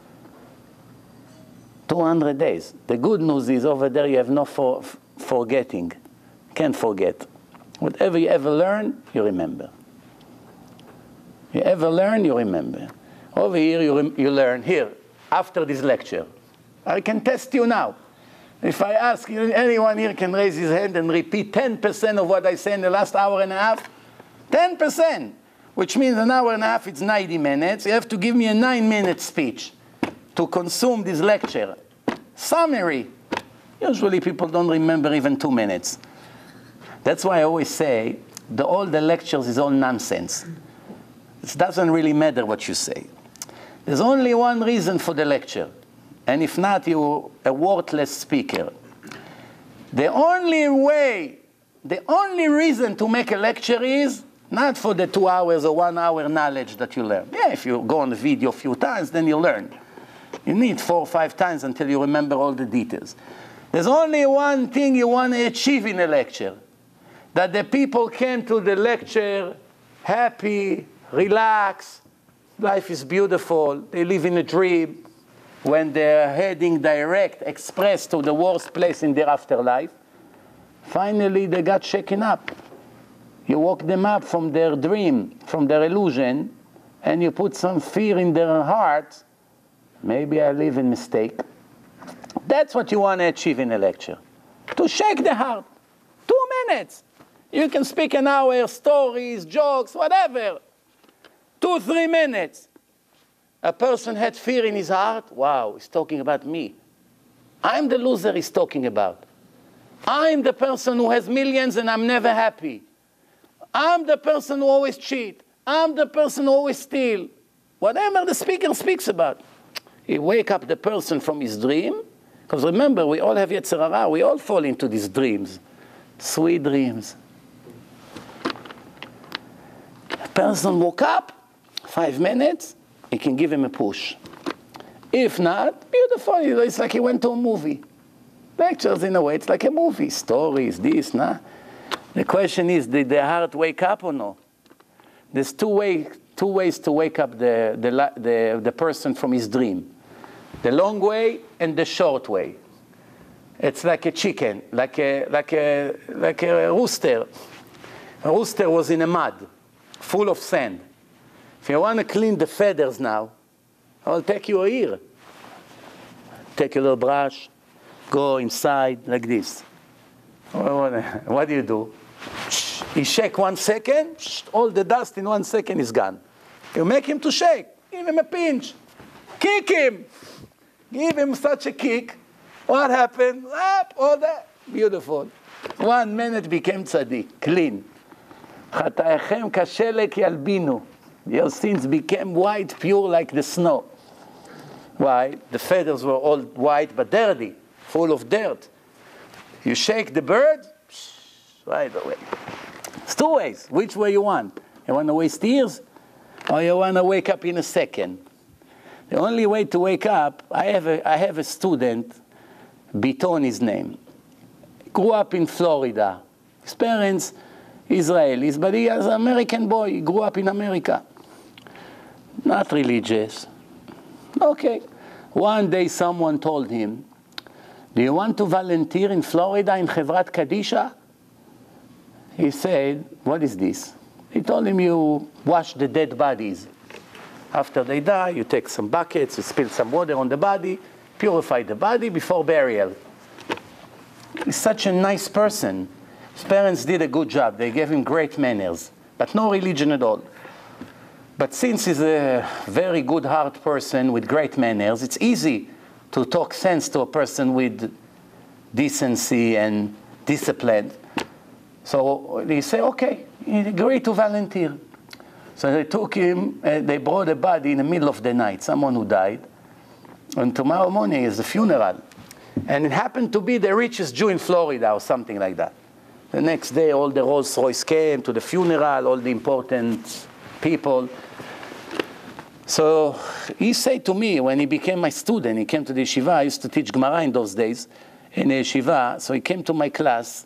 200 days. The good news is over there you have no forgetting. Can't forget. Whatever you ever learn, you remember. You ever learn, you remember. Over here, you learn. Here, after this lecture. I can test you now. If I ask you, anyone here can raise his hand and repeat 10% of what I say in the last hour and a half? 10%. Which means an hour and a half, it's 90 minutes. You have to give me a 9-minute speech to consume this lecture. Summary. Usually people don't remember even 2 minutes. That's why I always say, all the lectures is all nonsense. It doesn't really matter what you say. There's only one reason for the lecture. And if not, you're a worthless speaker. The only reason to make a lecture is not for the 2 hours or 1 hour knowledge that you learn. Yeah, if you go on the video a few times, then you learn. You need 4 or 5 times until you remember all the details. There's only one thing you want to achieve in a lecture. That the people came to the lecture happy, relaxed, life is beautiful, they live in a dream. When they're heading direct, express to the worst place in their afterlife, finally they got shaken up. You woke them up from their dream, from their illusion, and you put some fear in their heart. Maybe I live in mistake. That's what you want to achieve in a lecture. To shake the heart. 2 minutes. You can speak an hour, stories, jokes, whatever. 2-3 minutes. A person had fear in his heart. Wow, he's talking about me. I'm the loser he's talking about. I'm the person who has millions and I'm never happy. I'm the person who always cheat. I'm the person who always steal. Whatever the speaker speaks about. He wake up the person from his dream. Because remember, we all have Yetzer Hara. We all fall into these dreams. Sweet dreams. A person woke up, 5 minutes, he can give him a push. If not, beautiful. It's like he went to a movie. Lectures, in a way, it's like a movie. Stories, this, nah. The question is, did the heart wake up or no? There's two ways to wake up the person from his dream. The long way and the short way. It's like a chicken, like a rooster. A rooster was in a mud, full of sand. If you want to clean the feathers now, I'll take your ear. Take a little brush, go inside like this. What do? You shake 1 second, all the dust in 1 second is gone. You make him to shake, give him a pinch, kick him, give him such a kick. What happened? All that. Beautiful. 1 minute became tzaddik, clean. חטאיכם כשלג ילבינו. Your sins became white, pure like the snow. Why? The feathers were all white but dirty, full of dirt. You shake the bird, right away. It's 2 ways. Which way you want? You want to waste years? Or you want to wake up in a second? The only way to wake up, I have a student, Biton his name. Grew up in Florida. His parents, Israelis, but he is an American boy. He grew up in America. Not religious. Okay. One day someone told him, do you want to volunteer in Florida in Chevrat Kadisha? He said, what is this? He told him, you wash the dead bodies. After they die, you take some buckets, you spill some water on the body, purify the body before burial. He's such a nice person. His parents did a good job. They gave him great manners, but no religion at all. But since he's a very good heart person with great manners, it's easy to talk sense to a person with decency and discipline. So they say, okay, he agreed to volunteer. So they took him, they brought a body in the middle of the night, someone who died. And tomorrow morning is the funeral. And it happened to be the richest Jew in Florida or something like that. The next day, all the Rolls Royce came to the funeral, all the important people. So he said to me, when he became my student, he came to the yeshiva. I used to teach Gemara in those days in the yeshiva. So he came to my class.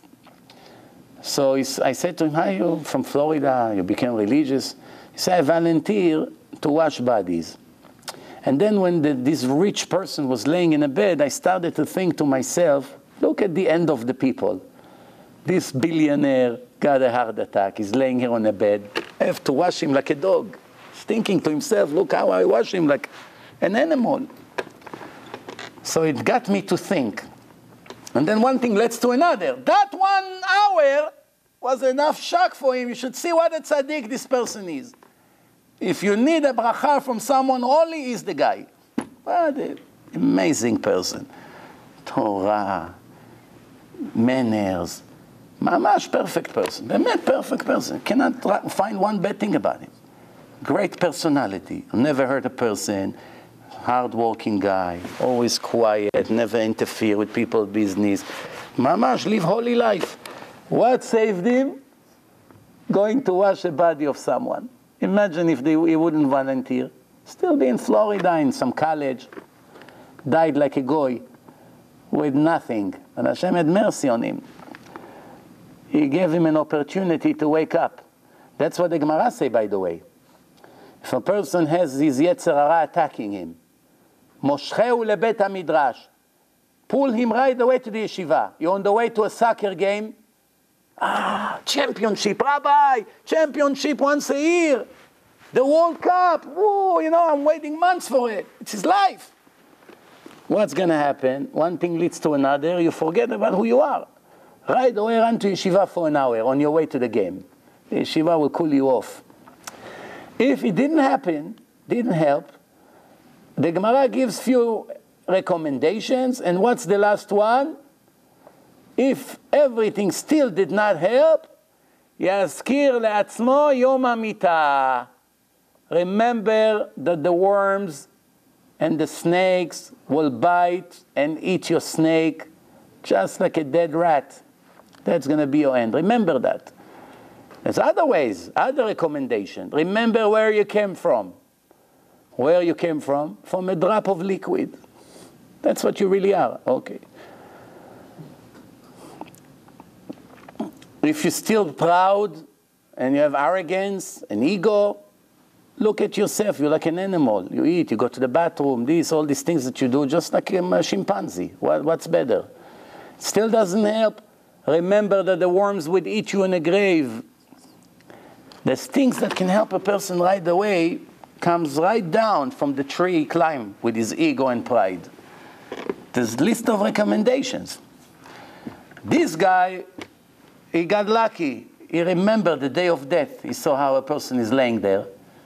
So I said to him, hi, you from Florida, you became religious. He said, I volunteer to wash bodies. And then when this rich person was laying in a bed, I started to think to myself, look at the end of the people. This billionaire got a heart attack. He's laying here on a bed. I have to wash him like a dog. He's thinking to himself, look how I wash him like an animal. So it got me to think. And then one thing leads to another. That 1 hour was enough shock for him. You should see what a tzaddik this person is. If you need a bracha from someone, only he's the guy. What an amazing person. Torah, manners, mamash perfect person. באמת perfect person. Cannot find one bad thing about him. Great personality. Never hurt a person. Hard-working guy. Always quiet. Never interfere with people's business. Mamash, live holy life. What saved him? Going to wash a body of someone. Imagine if he wouldn't volunteer. Still be in Florida in some college. Died like a goy. With nothing. And Hashem had mercy on him. He gave him an opportunity to wake up. That's what the Gemara say, by the way. If a person has his Yetzer Hara attacking him, Moshcheu lebet HaMidrash, pull him right away to the yeshiva. You're on the way to a soccer game. Championship, Rabbi, championship once a year. The World Cup, whoa, I'm waiting months for it. It's his life. What's going to happen? One thing leads to another. You forget about who you are. Right away, run to yeshiva for an hour on your way to the game. The yeshiva will cool you off. If it didn't happen, didn't help, the Gemara gives few recommendations, and what's the last one? If everything still did not help, Yazkir le'atzmo yom hamita. Remember that the worms and the snakes will bite and eat your snake just like a dead rat. That's going to be your end. Remember that. There's other ways, other recommendations. Remember where you came from. Where you came from? From a drop of liquid. That's what you really are. Okay. If you're still proud and you have arrogance and ego, look at yourself. You're like an animal. You eat, you go to the bathroom, all these things that you do, just like a chimpanzee. What's better? Still doesn't help. Remember that the worms would eat you in a grave. There's things that can help a person right away comes right down from the tree he climbed with his ego and pride. There's a list of recommendations. This guy, he got lucky. He remembered the day of death. He saw how a person is laying there.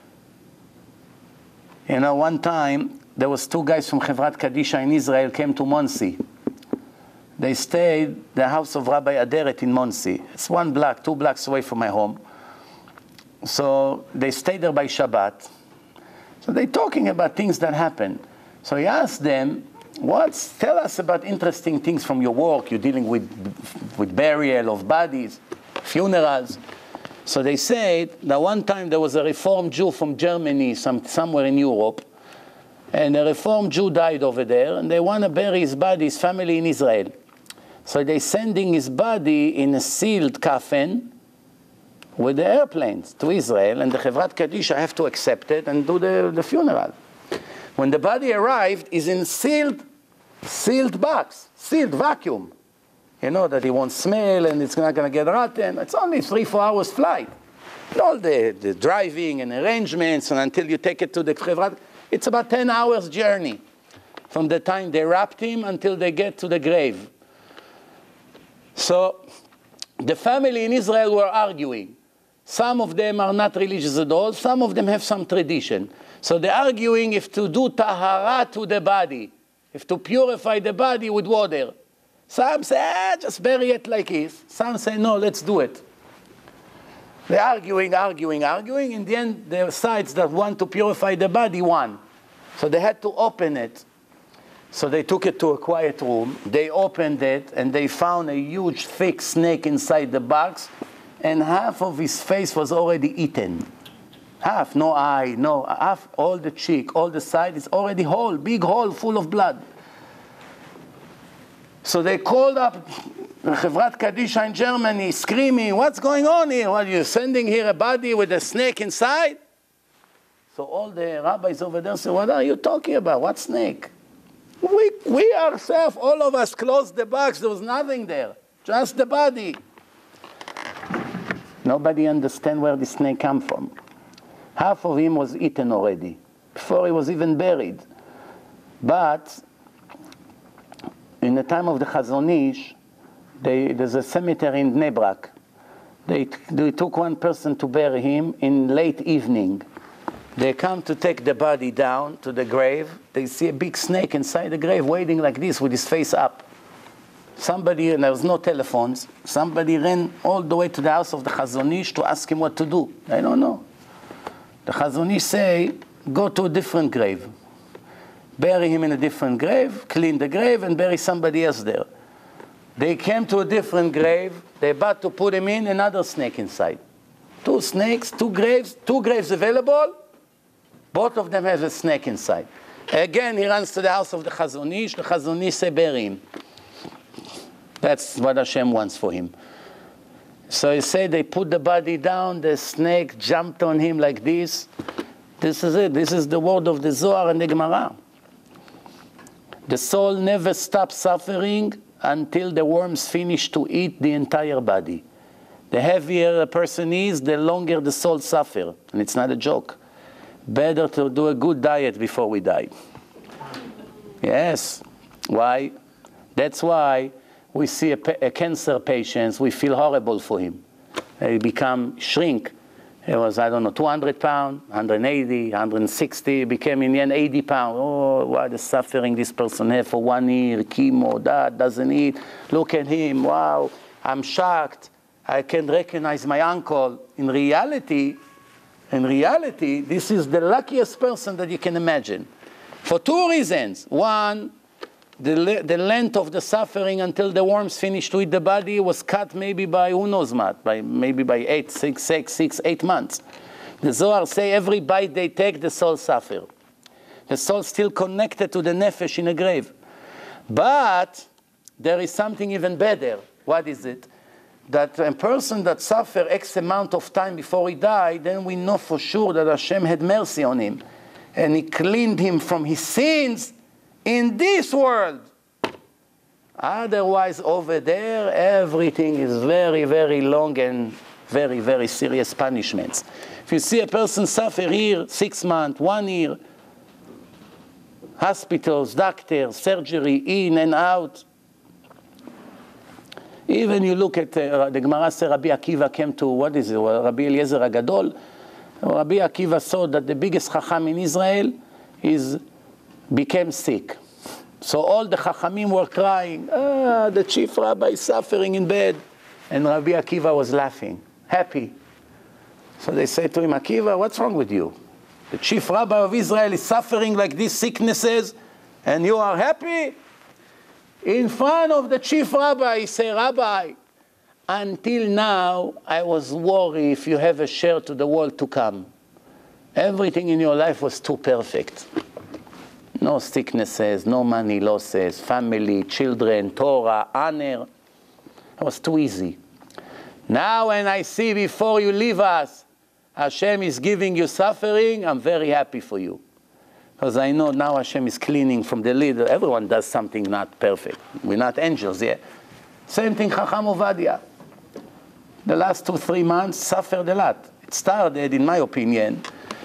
You know, one time, there was two guys from Chevrat Kadisha in Israel came to Monsey. They stayed at the house of Rabbi Aderet in Monsey. It's 1 block, 2 blocks away from my home. So they stayed there by Shabbat. So they're talking about things that happened. So he asked them, tell us about interesting things from your work. You're dealing with burial of bodies, funerals. So they said that one time there was a Reformed Jew from Germany, somewhere in Europe, and a Reformed Jew died over there, and they want to bury his body, his family in Israel. So they're sending his body in a sealed coffin with the airplanes to Israel, and the Chevrat Kadisha have to accept it and do the funeral. When the body arrived, it's in sealed box, sealed vacuum. You know, that it won't smell and it's not going to get rotten. It's only 3-4 hours flight. And all the driving and arrangements, and until you take it to the Chevrat, it's about 10 hours journey from the time they wrapped him until they get to the grave. So the family in Israel were arguing. Some of them are not religious at all. Some of them have some tradition. So they're arguing if to do tahara to the body, if to purify the body with water. Some say, just bury it like this. Some say, no, let's do it. They're arguing. In the end, the sides that want to purify the body won. So they had to open it. So they took it to a quiet room. They opened it, and they found a huge, thick snake inside the box, and half of his face was already eaten. Half, no eye, no, half, all the cheek, all the side is already whole, big hole full of blood. So they called up Chevrat Kadisha in Germany, screaming, what's going on here? What, you're sending here a body with a snake inside? So all the rabbis over there said, what are you talking about? What snake? We ourselves, all of us closed the box. There was nothing there, just the body. Nobody understands where the snake came from. Half of him was eaten already, before he was even buried. But in the time of the Chazon Ish, there's a cemetery in Bnei Brak. They took one person to bury him in late evening. They come to take the body down to the grave. They see a big snake inside the grave waiting like this with his face up. Somebody, and there was no telephones, somebody ran all the way to the house of the Chazon Ish to ask him what to do. I don't know. The Chazon Ish say, go to a different grave. Bury him in a different grave, clean the grave, and bury somebody else there. They came to a different grave. They about to put him in, another snake inside. 2 snakes, 2 graves available. Both of them have a snake inside. Again, he runs to the house of the Chazon Ish. The Chazon Ish say, bury him. That's what Hashem wants for him. So he said they put the body down, the snake jumped on him like this. This is it. This is the word of the Zohar and the Gemara. The soul never stops suffering until the worms finish to eat the entire body. The heavier a person is, the longer the soul suffers. And it's not a joke. Better to do a good diet before we die. Yes. Why? That's why we see a cancer patient, we feel horrible for him. He shrink. It was, 200 pounds, 180, 160, became in the end 80 pounds. Oh, what a suffering this person had for 1 year, chemo, that, doesn't eat. Look at him, wow, I'm shocked. I can't recognize my uncle. In reality, this is the luckiest person that you can imagine. For 2 reasons. One, the length of the suffering until the worms finished to eat the body was cut maybe by who knows what, maybe by 8 months. The Zohar say every bite they take, the soul suffer. The soul still connected to the nefesh in a grave. But there is something even better. What is it? That a person that suffered X amount of time before he died, then we know for sure that Hashem had mercy on him. And he cleaned him from his sins in this world. Otherwise, over there, everything is very, very long and very, very serious punishments. If you see a person suffer here, 6 months, 1 year, hospitals, doctors, surgery, in and out. Even you look at the Gemara says Rabbi Akiva came to, what is it, Rabbi Eliezer HaGadol. Rabbi Akiva saw that the biggest Chacham in Israel became sick. So all the Chachamim were crying, the chief rabbi is suffering in bed. And Rabbi Akiva was laughing, happy. So they said to him, Akiva, what's wrong with you? The chief rabbi of Israel is suffering like these sicknesses, and you are happy? In front of the chief rabbi, he said, Rabbi, until now, I was worried if you have a share to the world to come. Everything in your life was too perfect. No sicknesses, no money losses, family, children, Torah, honor. It was too easy. Now when I see before you leave us, Hashem is giving you suffering, I'm very happy for you. Because I know now Hashem is cleaning from the leader. Everyone does something not perfect. We're not angels yet. Same thing Chacham Ovadia. The last 2-3 months suffered a lot. It started, in my opinion,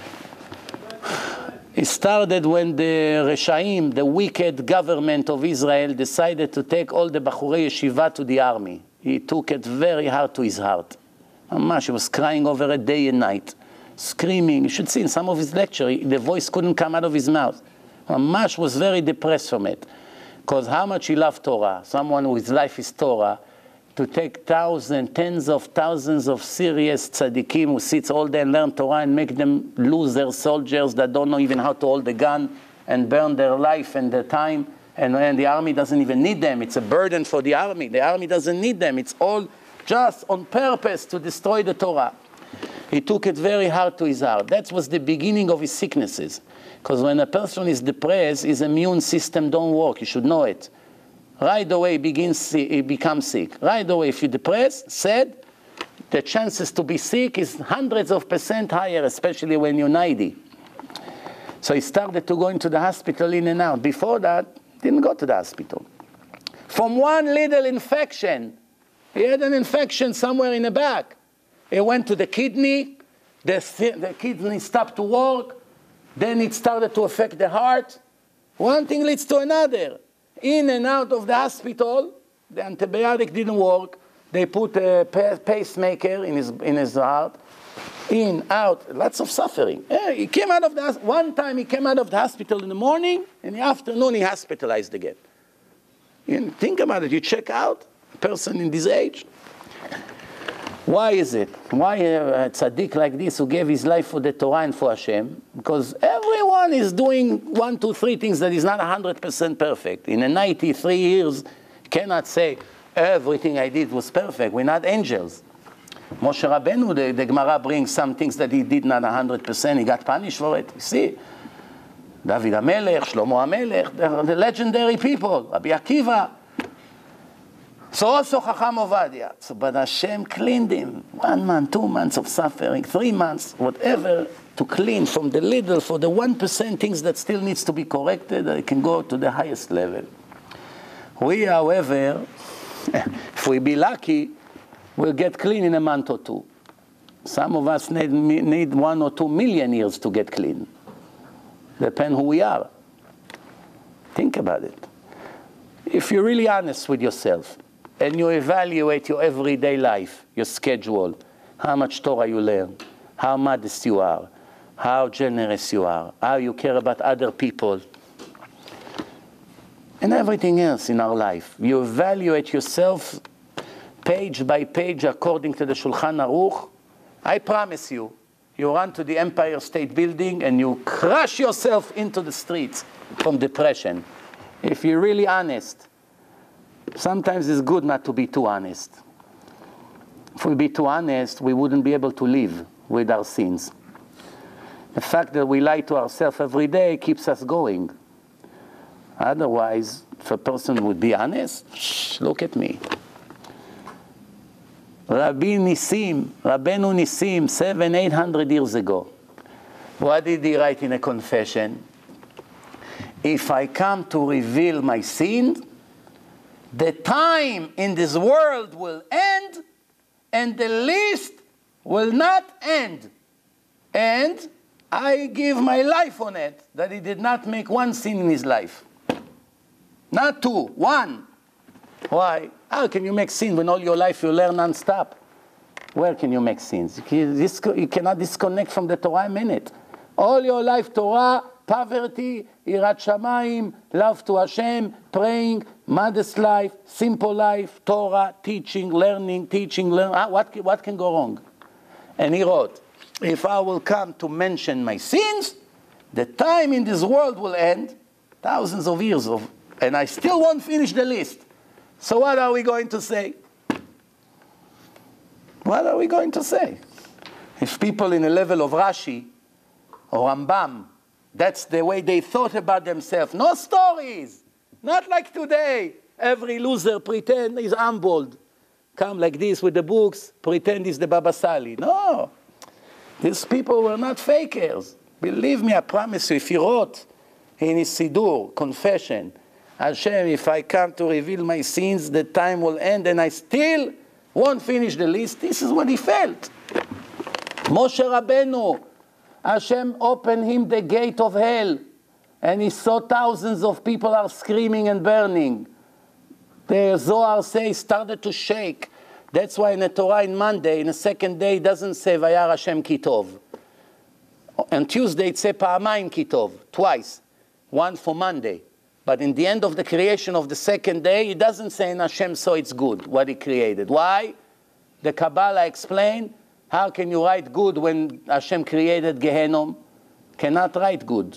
it started when the Reshaim, the wicked government of Israel, decided to take all the Bachurei Yeshiva to the army. He took it very hard to his heart. Mamash, he was crying over it day and night, screaming. You should see in some of his lecture, the voice couldn't come out of his mouth. Mamash was very depressed from it. Because how much he loved Torah, someone whose life is Torah, to take tens of thousands of serious tzaddikim who sits all day and learn Torah and make them loser soldiers that don't know even how to hold the gun and burn their life and their time. And the army doesn't even need them. It's a burden for the army. The army doesn't need them. It's all just on purpose to destroy the Torah. He took it very hard to his heart. That was the beginning of his sicknesses. Because when a person is depressed, his immune system don't work. You should know it. Right away he becomes sick. Right away, if you're depressed, sad, the chances to be sick is hundreds of % higher, especially when you're 90. So he started to go into the hospital in and out. Before that, didn't go to the hospital. From one little infection, he had an infection somewhere in the back. He went to the kidney, the kidney stopped to work, then it started to affect the heart. One thing leads to another. In and out of the hospital, the antibiotic didn't work. They put a pacemaker in his heart. In, out, lots of suffering. He came out of the one time he came out of the hospital in the morning, in the afternoon he hospitalized again. Think about it. You check out a person in this age. Why is it? Why a tzaddik like this who gave his life for the Torah and for Hashem? Because everyone is doing 1, 2, 3 things that is not 100% perfect. In a 93 years, cannot say everything I did was perfect. We're not angels. Moshe Rabbeinu, the Gemara brings some things that he did not 100%. He got punished for it. You see, David HaMelech, Shlomo HaMelech, the legendary people, Rabbi Akiva. So also Chacham Ovadia. So, but Hashem cleaned him. 1 month, 2 months of suffering, 3 months, whatever, to clean from the little, for the 1% things that still needs to be corrected, it can go to the highest level. We, however, if we be lucky, we'll get clean in a month or 2. Some of us need 1 or 2 million years to get clean. Depends who we are. Think about it. If you're really honest with yourself, and you evaluate your everyday life, your schedule, how much Torah you learn, how modest you are, how generous you are, how you care about other people, and everything else in our life. You evaluate yourself page by page according to the Shulchan Aruch. I promise you, you run to the Empire State Building and you crush yourself into the streets from depression. If you're really honest, sometimes it's good not to be too honest. If we be too honest, we wouldn't be able to live with our sins. The fact that we lie to ourselves every day keeps us going. Otherwise, if a person would be honest, look at me. Rabbeinu Nissim, 700-800 years ago. What did he write in a confession? If I come to reveal my sin, the time in this world will end, and the least will not end. And I give my life on it that he did not make one sin in his life. Not two, one. Why? How can you make sin when all your life you learn non-stop? Where can you make sins? You cannot disconnect from the Torah a minute. All your life Torah, poverty, Yirat Shamayim, love to Hashem, praying, modest life, simple life, Torah, teaching, learning. What can go wrong? And he wrote, if I will come to mention my sins, the time in this world will end, thousands of years of, and I still won't finish the list. So what are we going to say? What are we going to say? If people in the level of Rashi or Rambam, that's the way they thought about themselves. No stories. Not like today. Every loser pretend he's humbled. Come like this with the books, pretend he's the Baba Sali. No. These people were not fakers. Believe me, I promise you, if he wrote in his Siddur, confession, Hashem, if I come to reveal my sins, the time will end and I still won't finish the list. This is what he felt. Moshe Rabbeinu, Hashem opened him the gate of hell and he saw thousands of people are screaming and burning. The Zohar says started to shake. That's why in the Torah in Monday, in the second day, it doesn't say Vayar Hashem Kitov. On Tuesday it says Pa'amayim Kitov, twice. One for Monday. But in the end of the creation of the second day, it doesn't say in Hashem saw it's good, what he created. Why? The Kabbalah explained, how can you write good when Hashem created Gehenom? Cannot write good.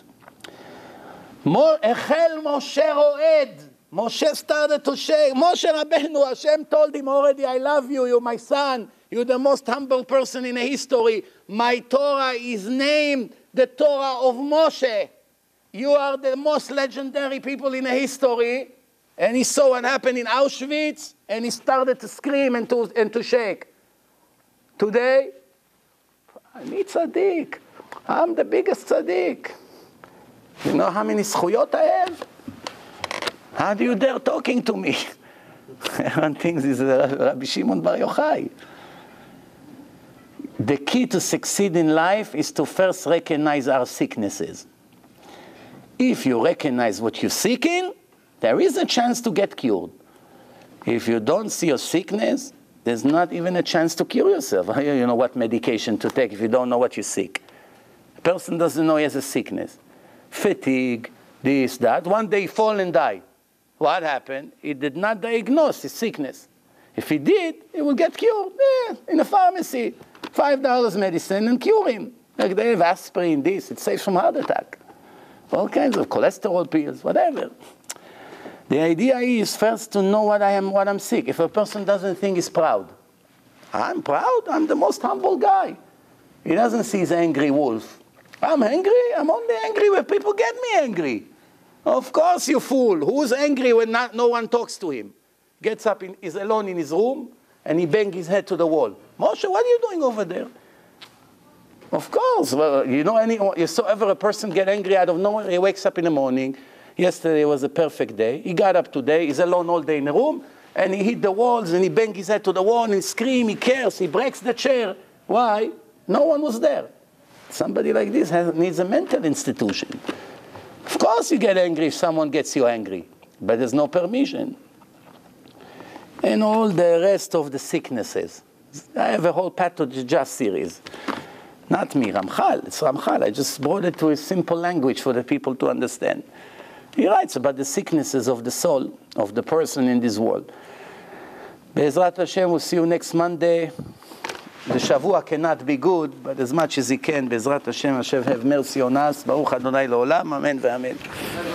Echel Moshe roed. Moshe started to shake. Moshe Rabbeinu, Hashem told him already, I love you, you're my son. You're the most humble person in the history. My Torah is named the Torah of Moshe. You are the most legendary people in the history. And he saw what happened in Auschwitz, and he started to scream and to shake. Today, I'm tzaddik. I'm the biggest tzaddik. You know how many zchuyot I have? How do you dare talking to me? One thing is Rabbi Shimon Bar Yochai. The key to succeed in life is to first recognize our sicknesses. If you recognize what you're seeking, there is a chance to get cured. If you don't see your sickness, there's not even a chance to cure yourself. You know what medication to take if you don't know what you seek. A person doesn't know he has a sickness. Fatigue, this, that. One day he fall and die. What happened? He did not diagnose his sickness. If he did, he would get cured. In a pharmacy. $5 medicine and cure him. Like they have aspirin, this. It saves from heart attack. All kinds of cholesterol pills, whatever. The idea is first to know what I'm sick. If a person doesn't think he's proud, I'm proud, I'm the most humble guy. He doesn't see his angry wolf. I'm angry, I'm only angry when people get me angry. Of course, you fool. Who's angry when no one talks to him? Gets up, is alone in his room, and he bangs his head to the wall. Moshe, what are you doing over there? Of course. Well, you saw ever a person get angry out of nowhere? He wakes up in the morning. Yesterday was a perfect day. He got up today. He's alone all day in the room. And he hit the walls and he banged his head to the wall and he screams, he cares, he breaks the chair. Why? No one was there. Somebody like this needs a mental institution. Of course you get angry if someone gets you angry. But there's no permission. And all the rest of the sicknesses. I have a whole Pathogen series. Not me, Ramchal. It's Ramchal. I just brought it to a simple language for the people to understand. He writes about the sicknesses of the soul, of the person in this world. Be'ezrat Hashem, we'll see you next Monday. The Shavua cannot be good, but as much as he can, Be'ezrat Hashem, Hashem have mercy on us. Baruch Adonai Le'olam, Amen ve'Amen.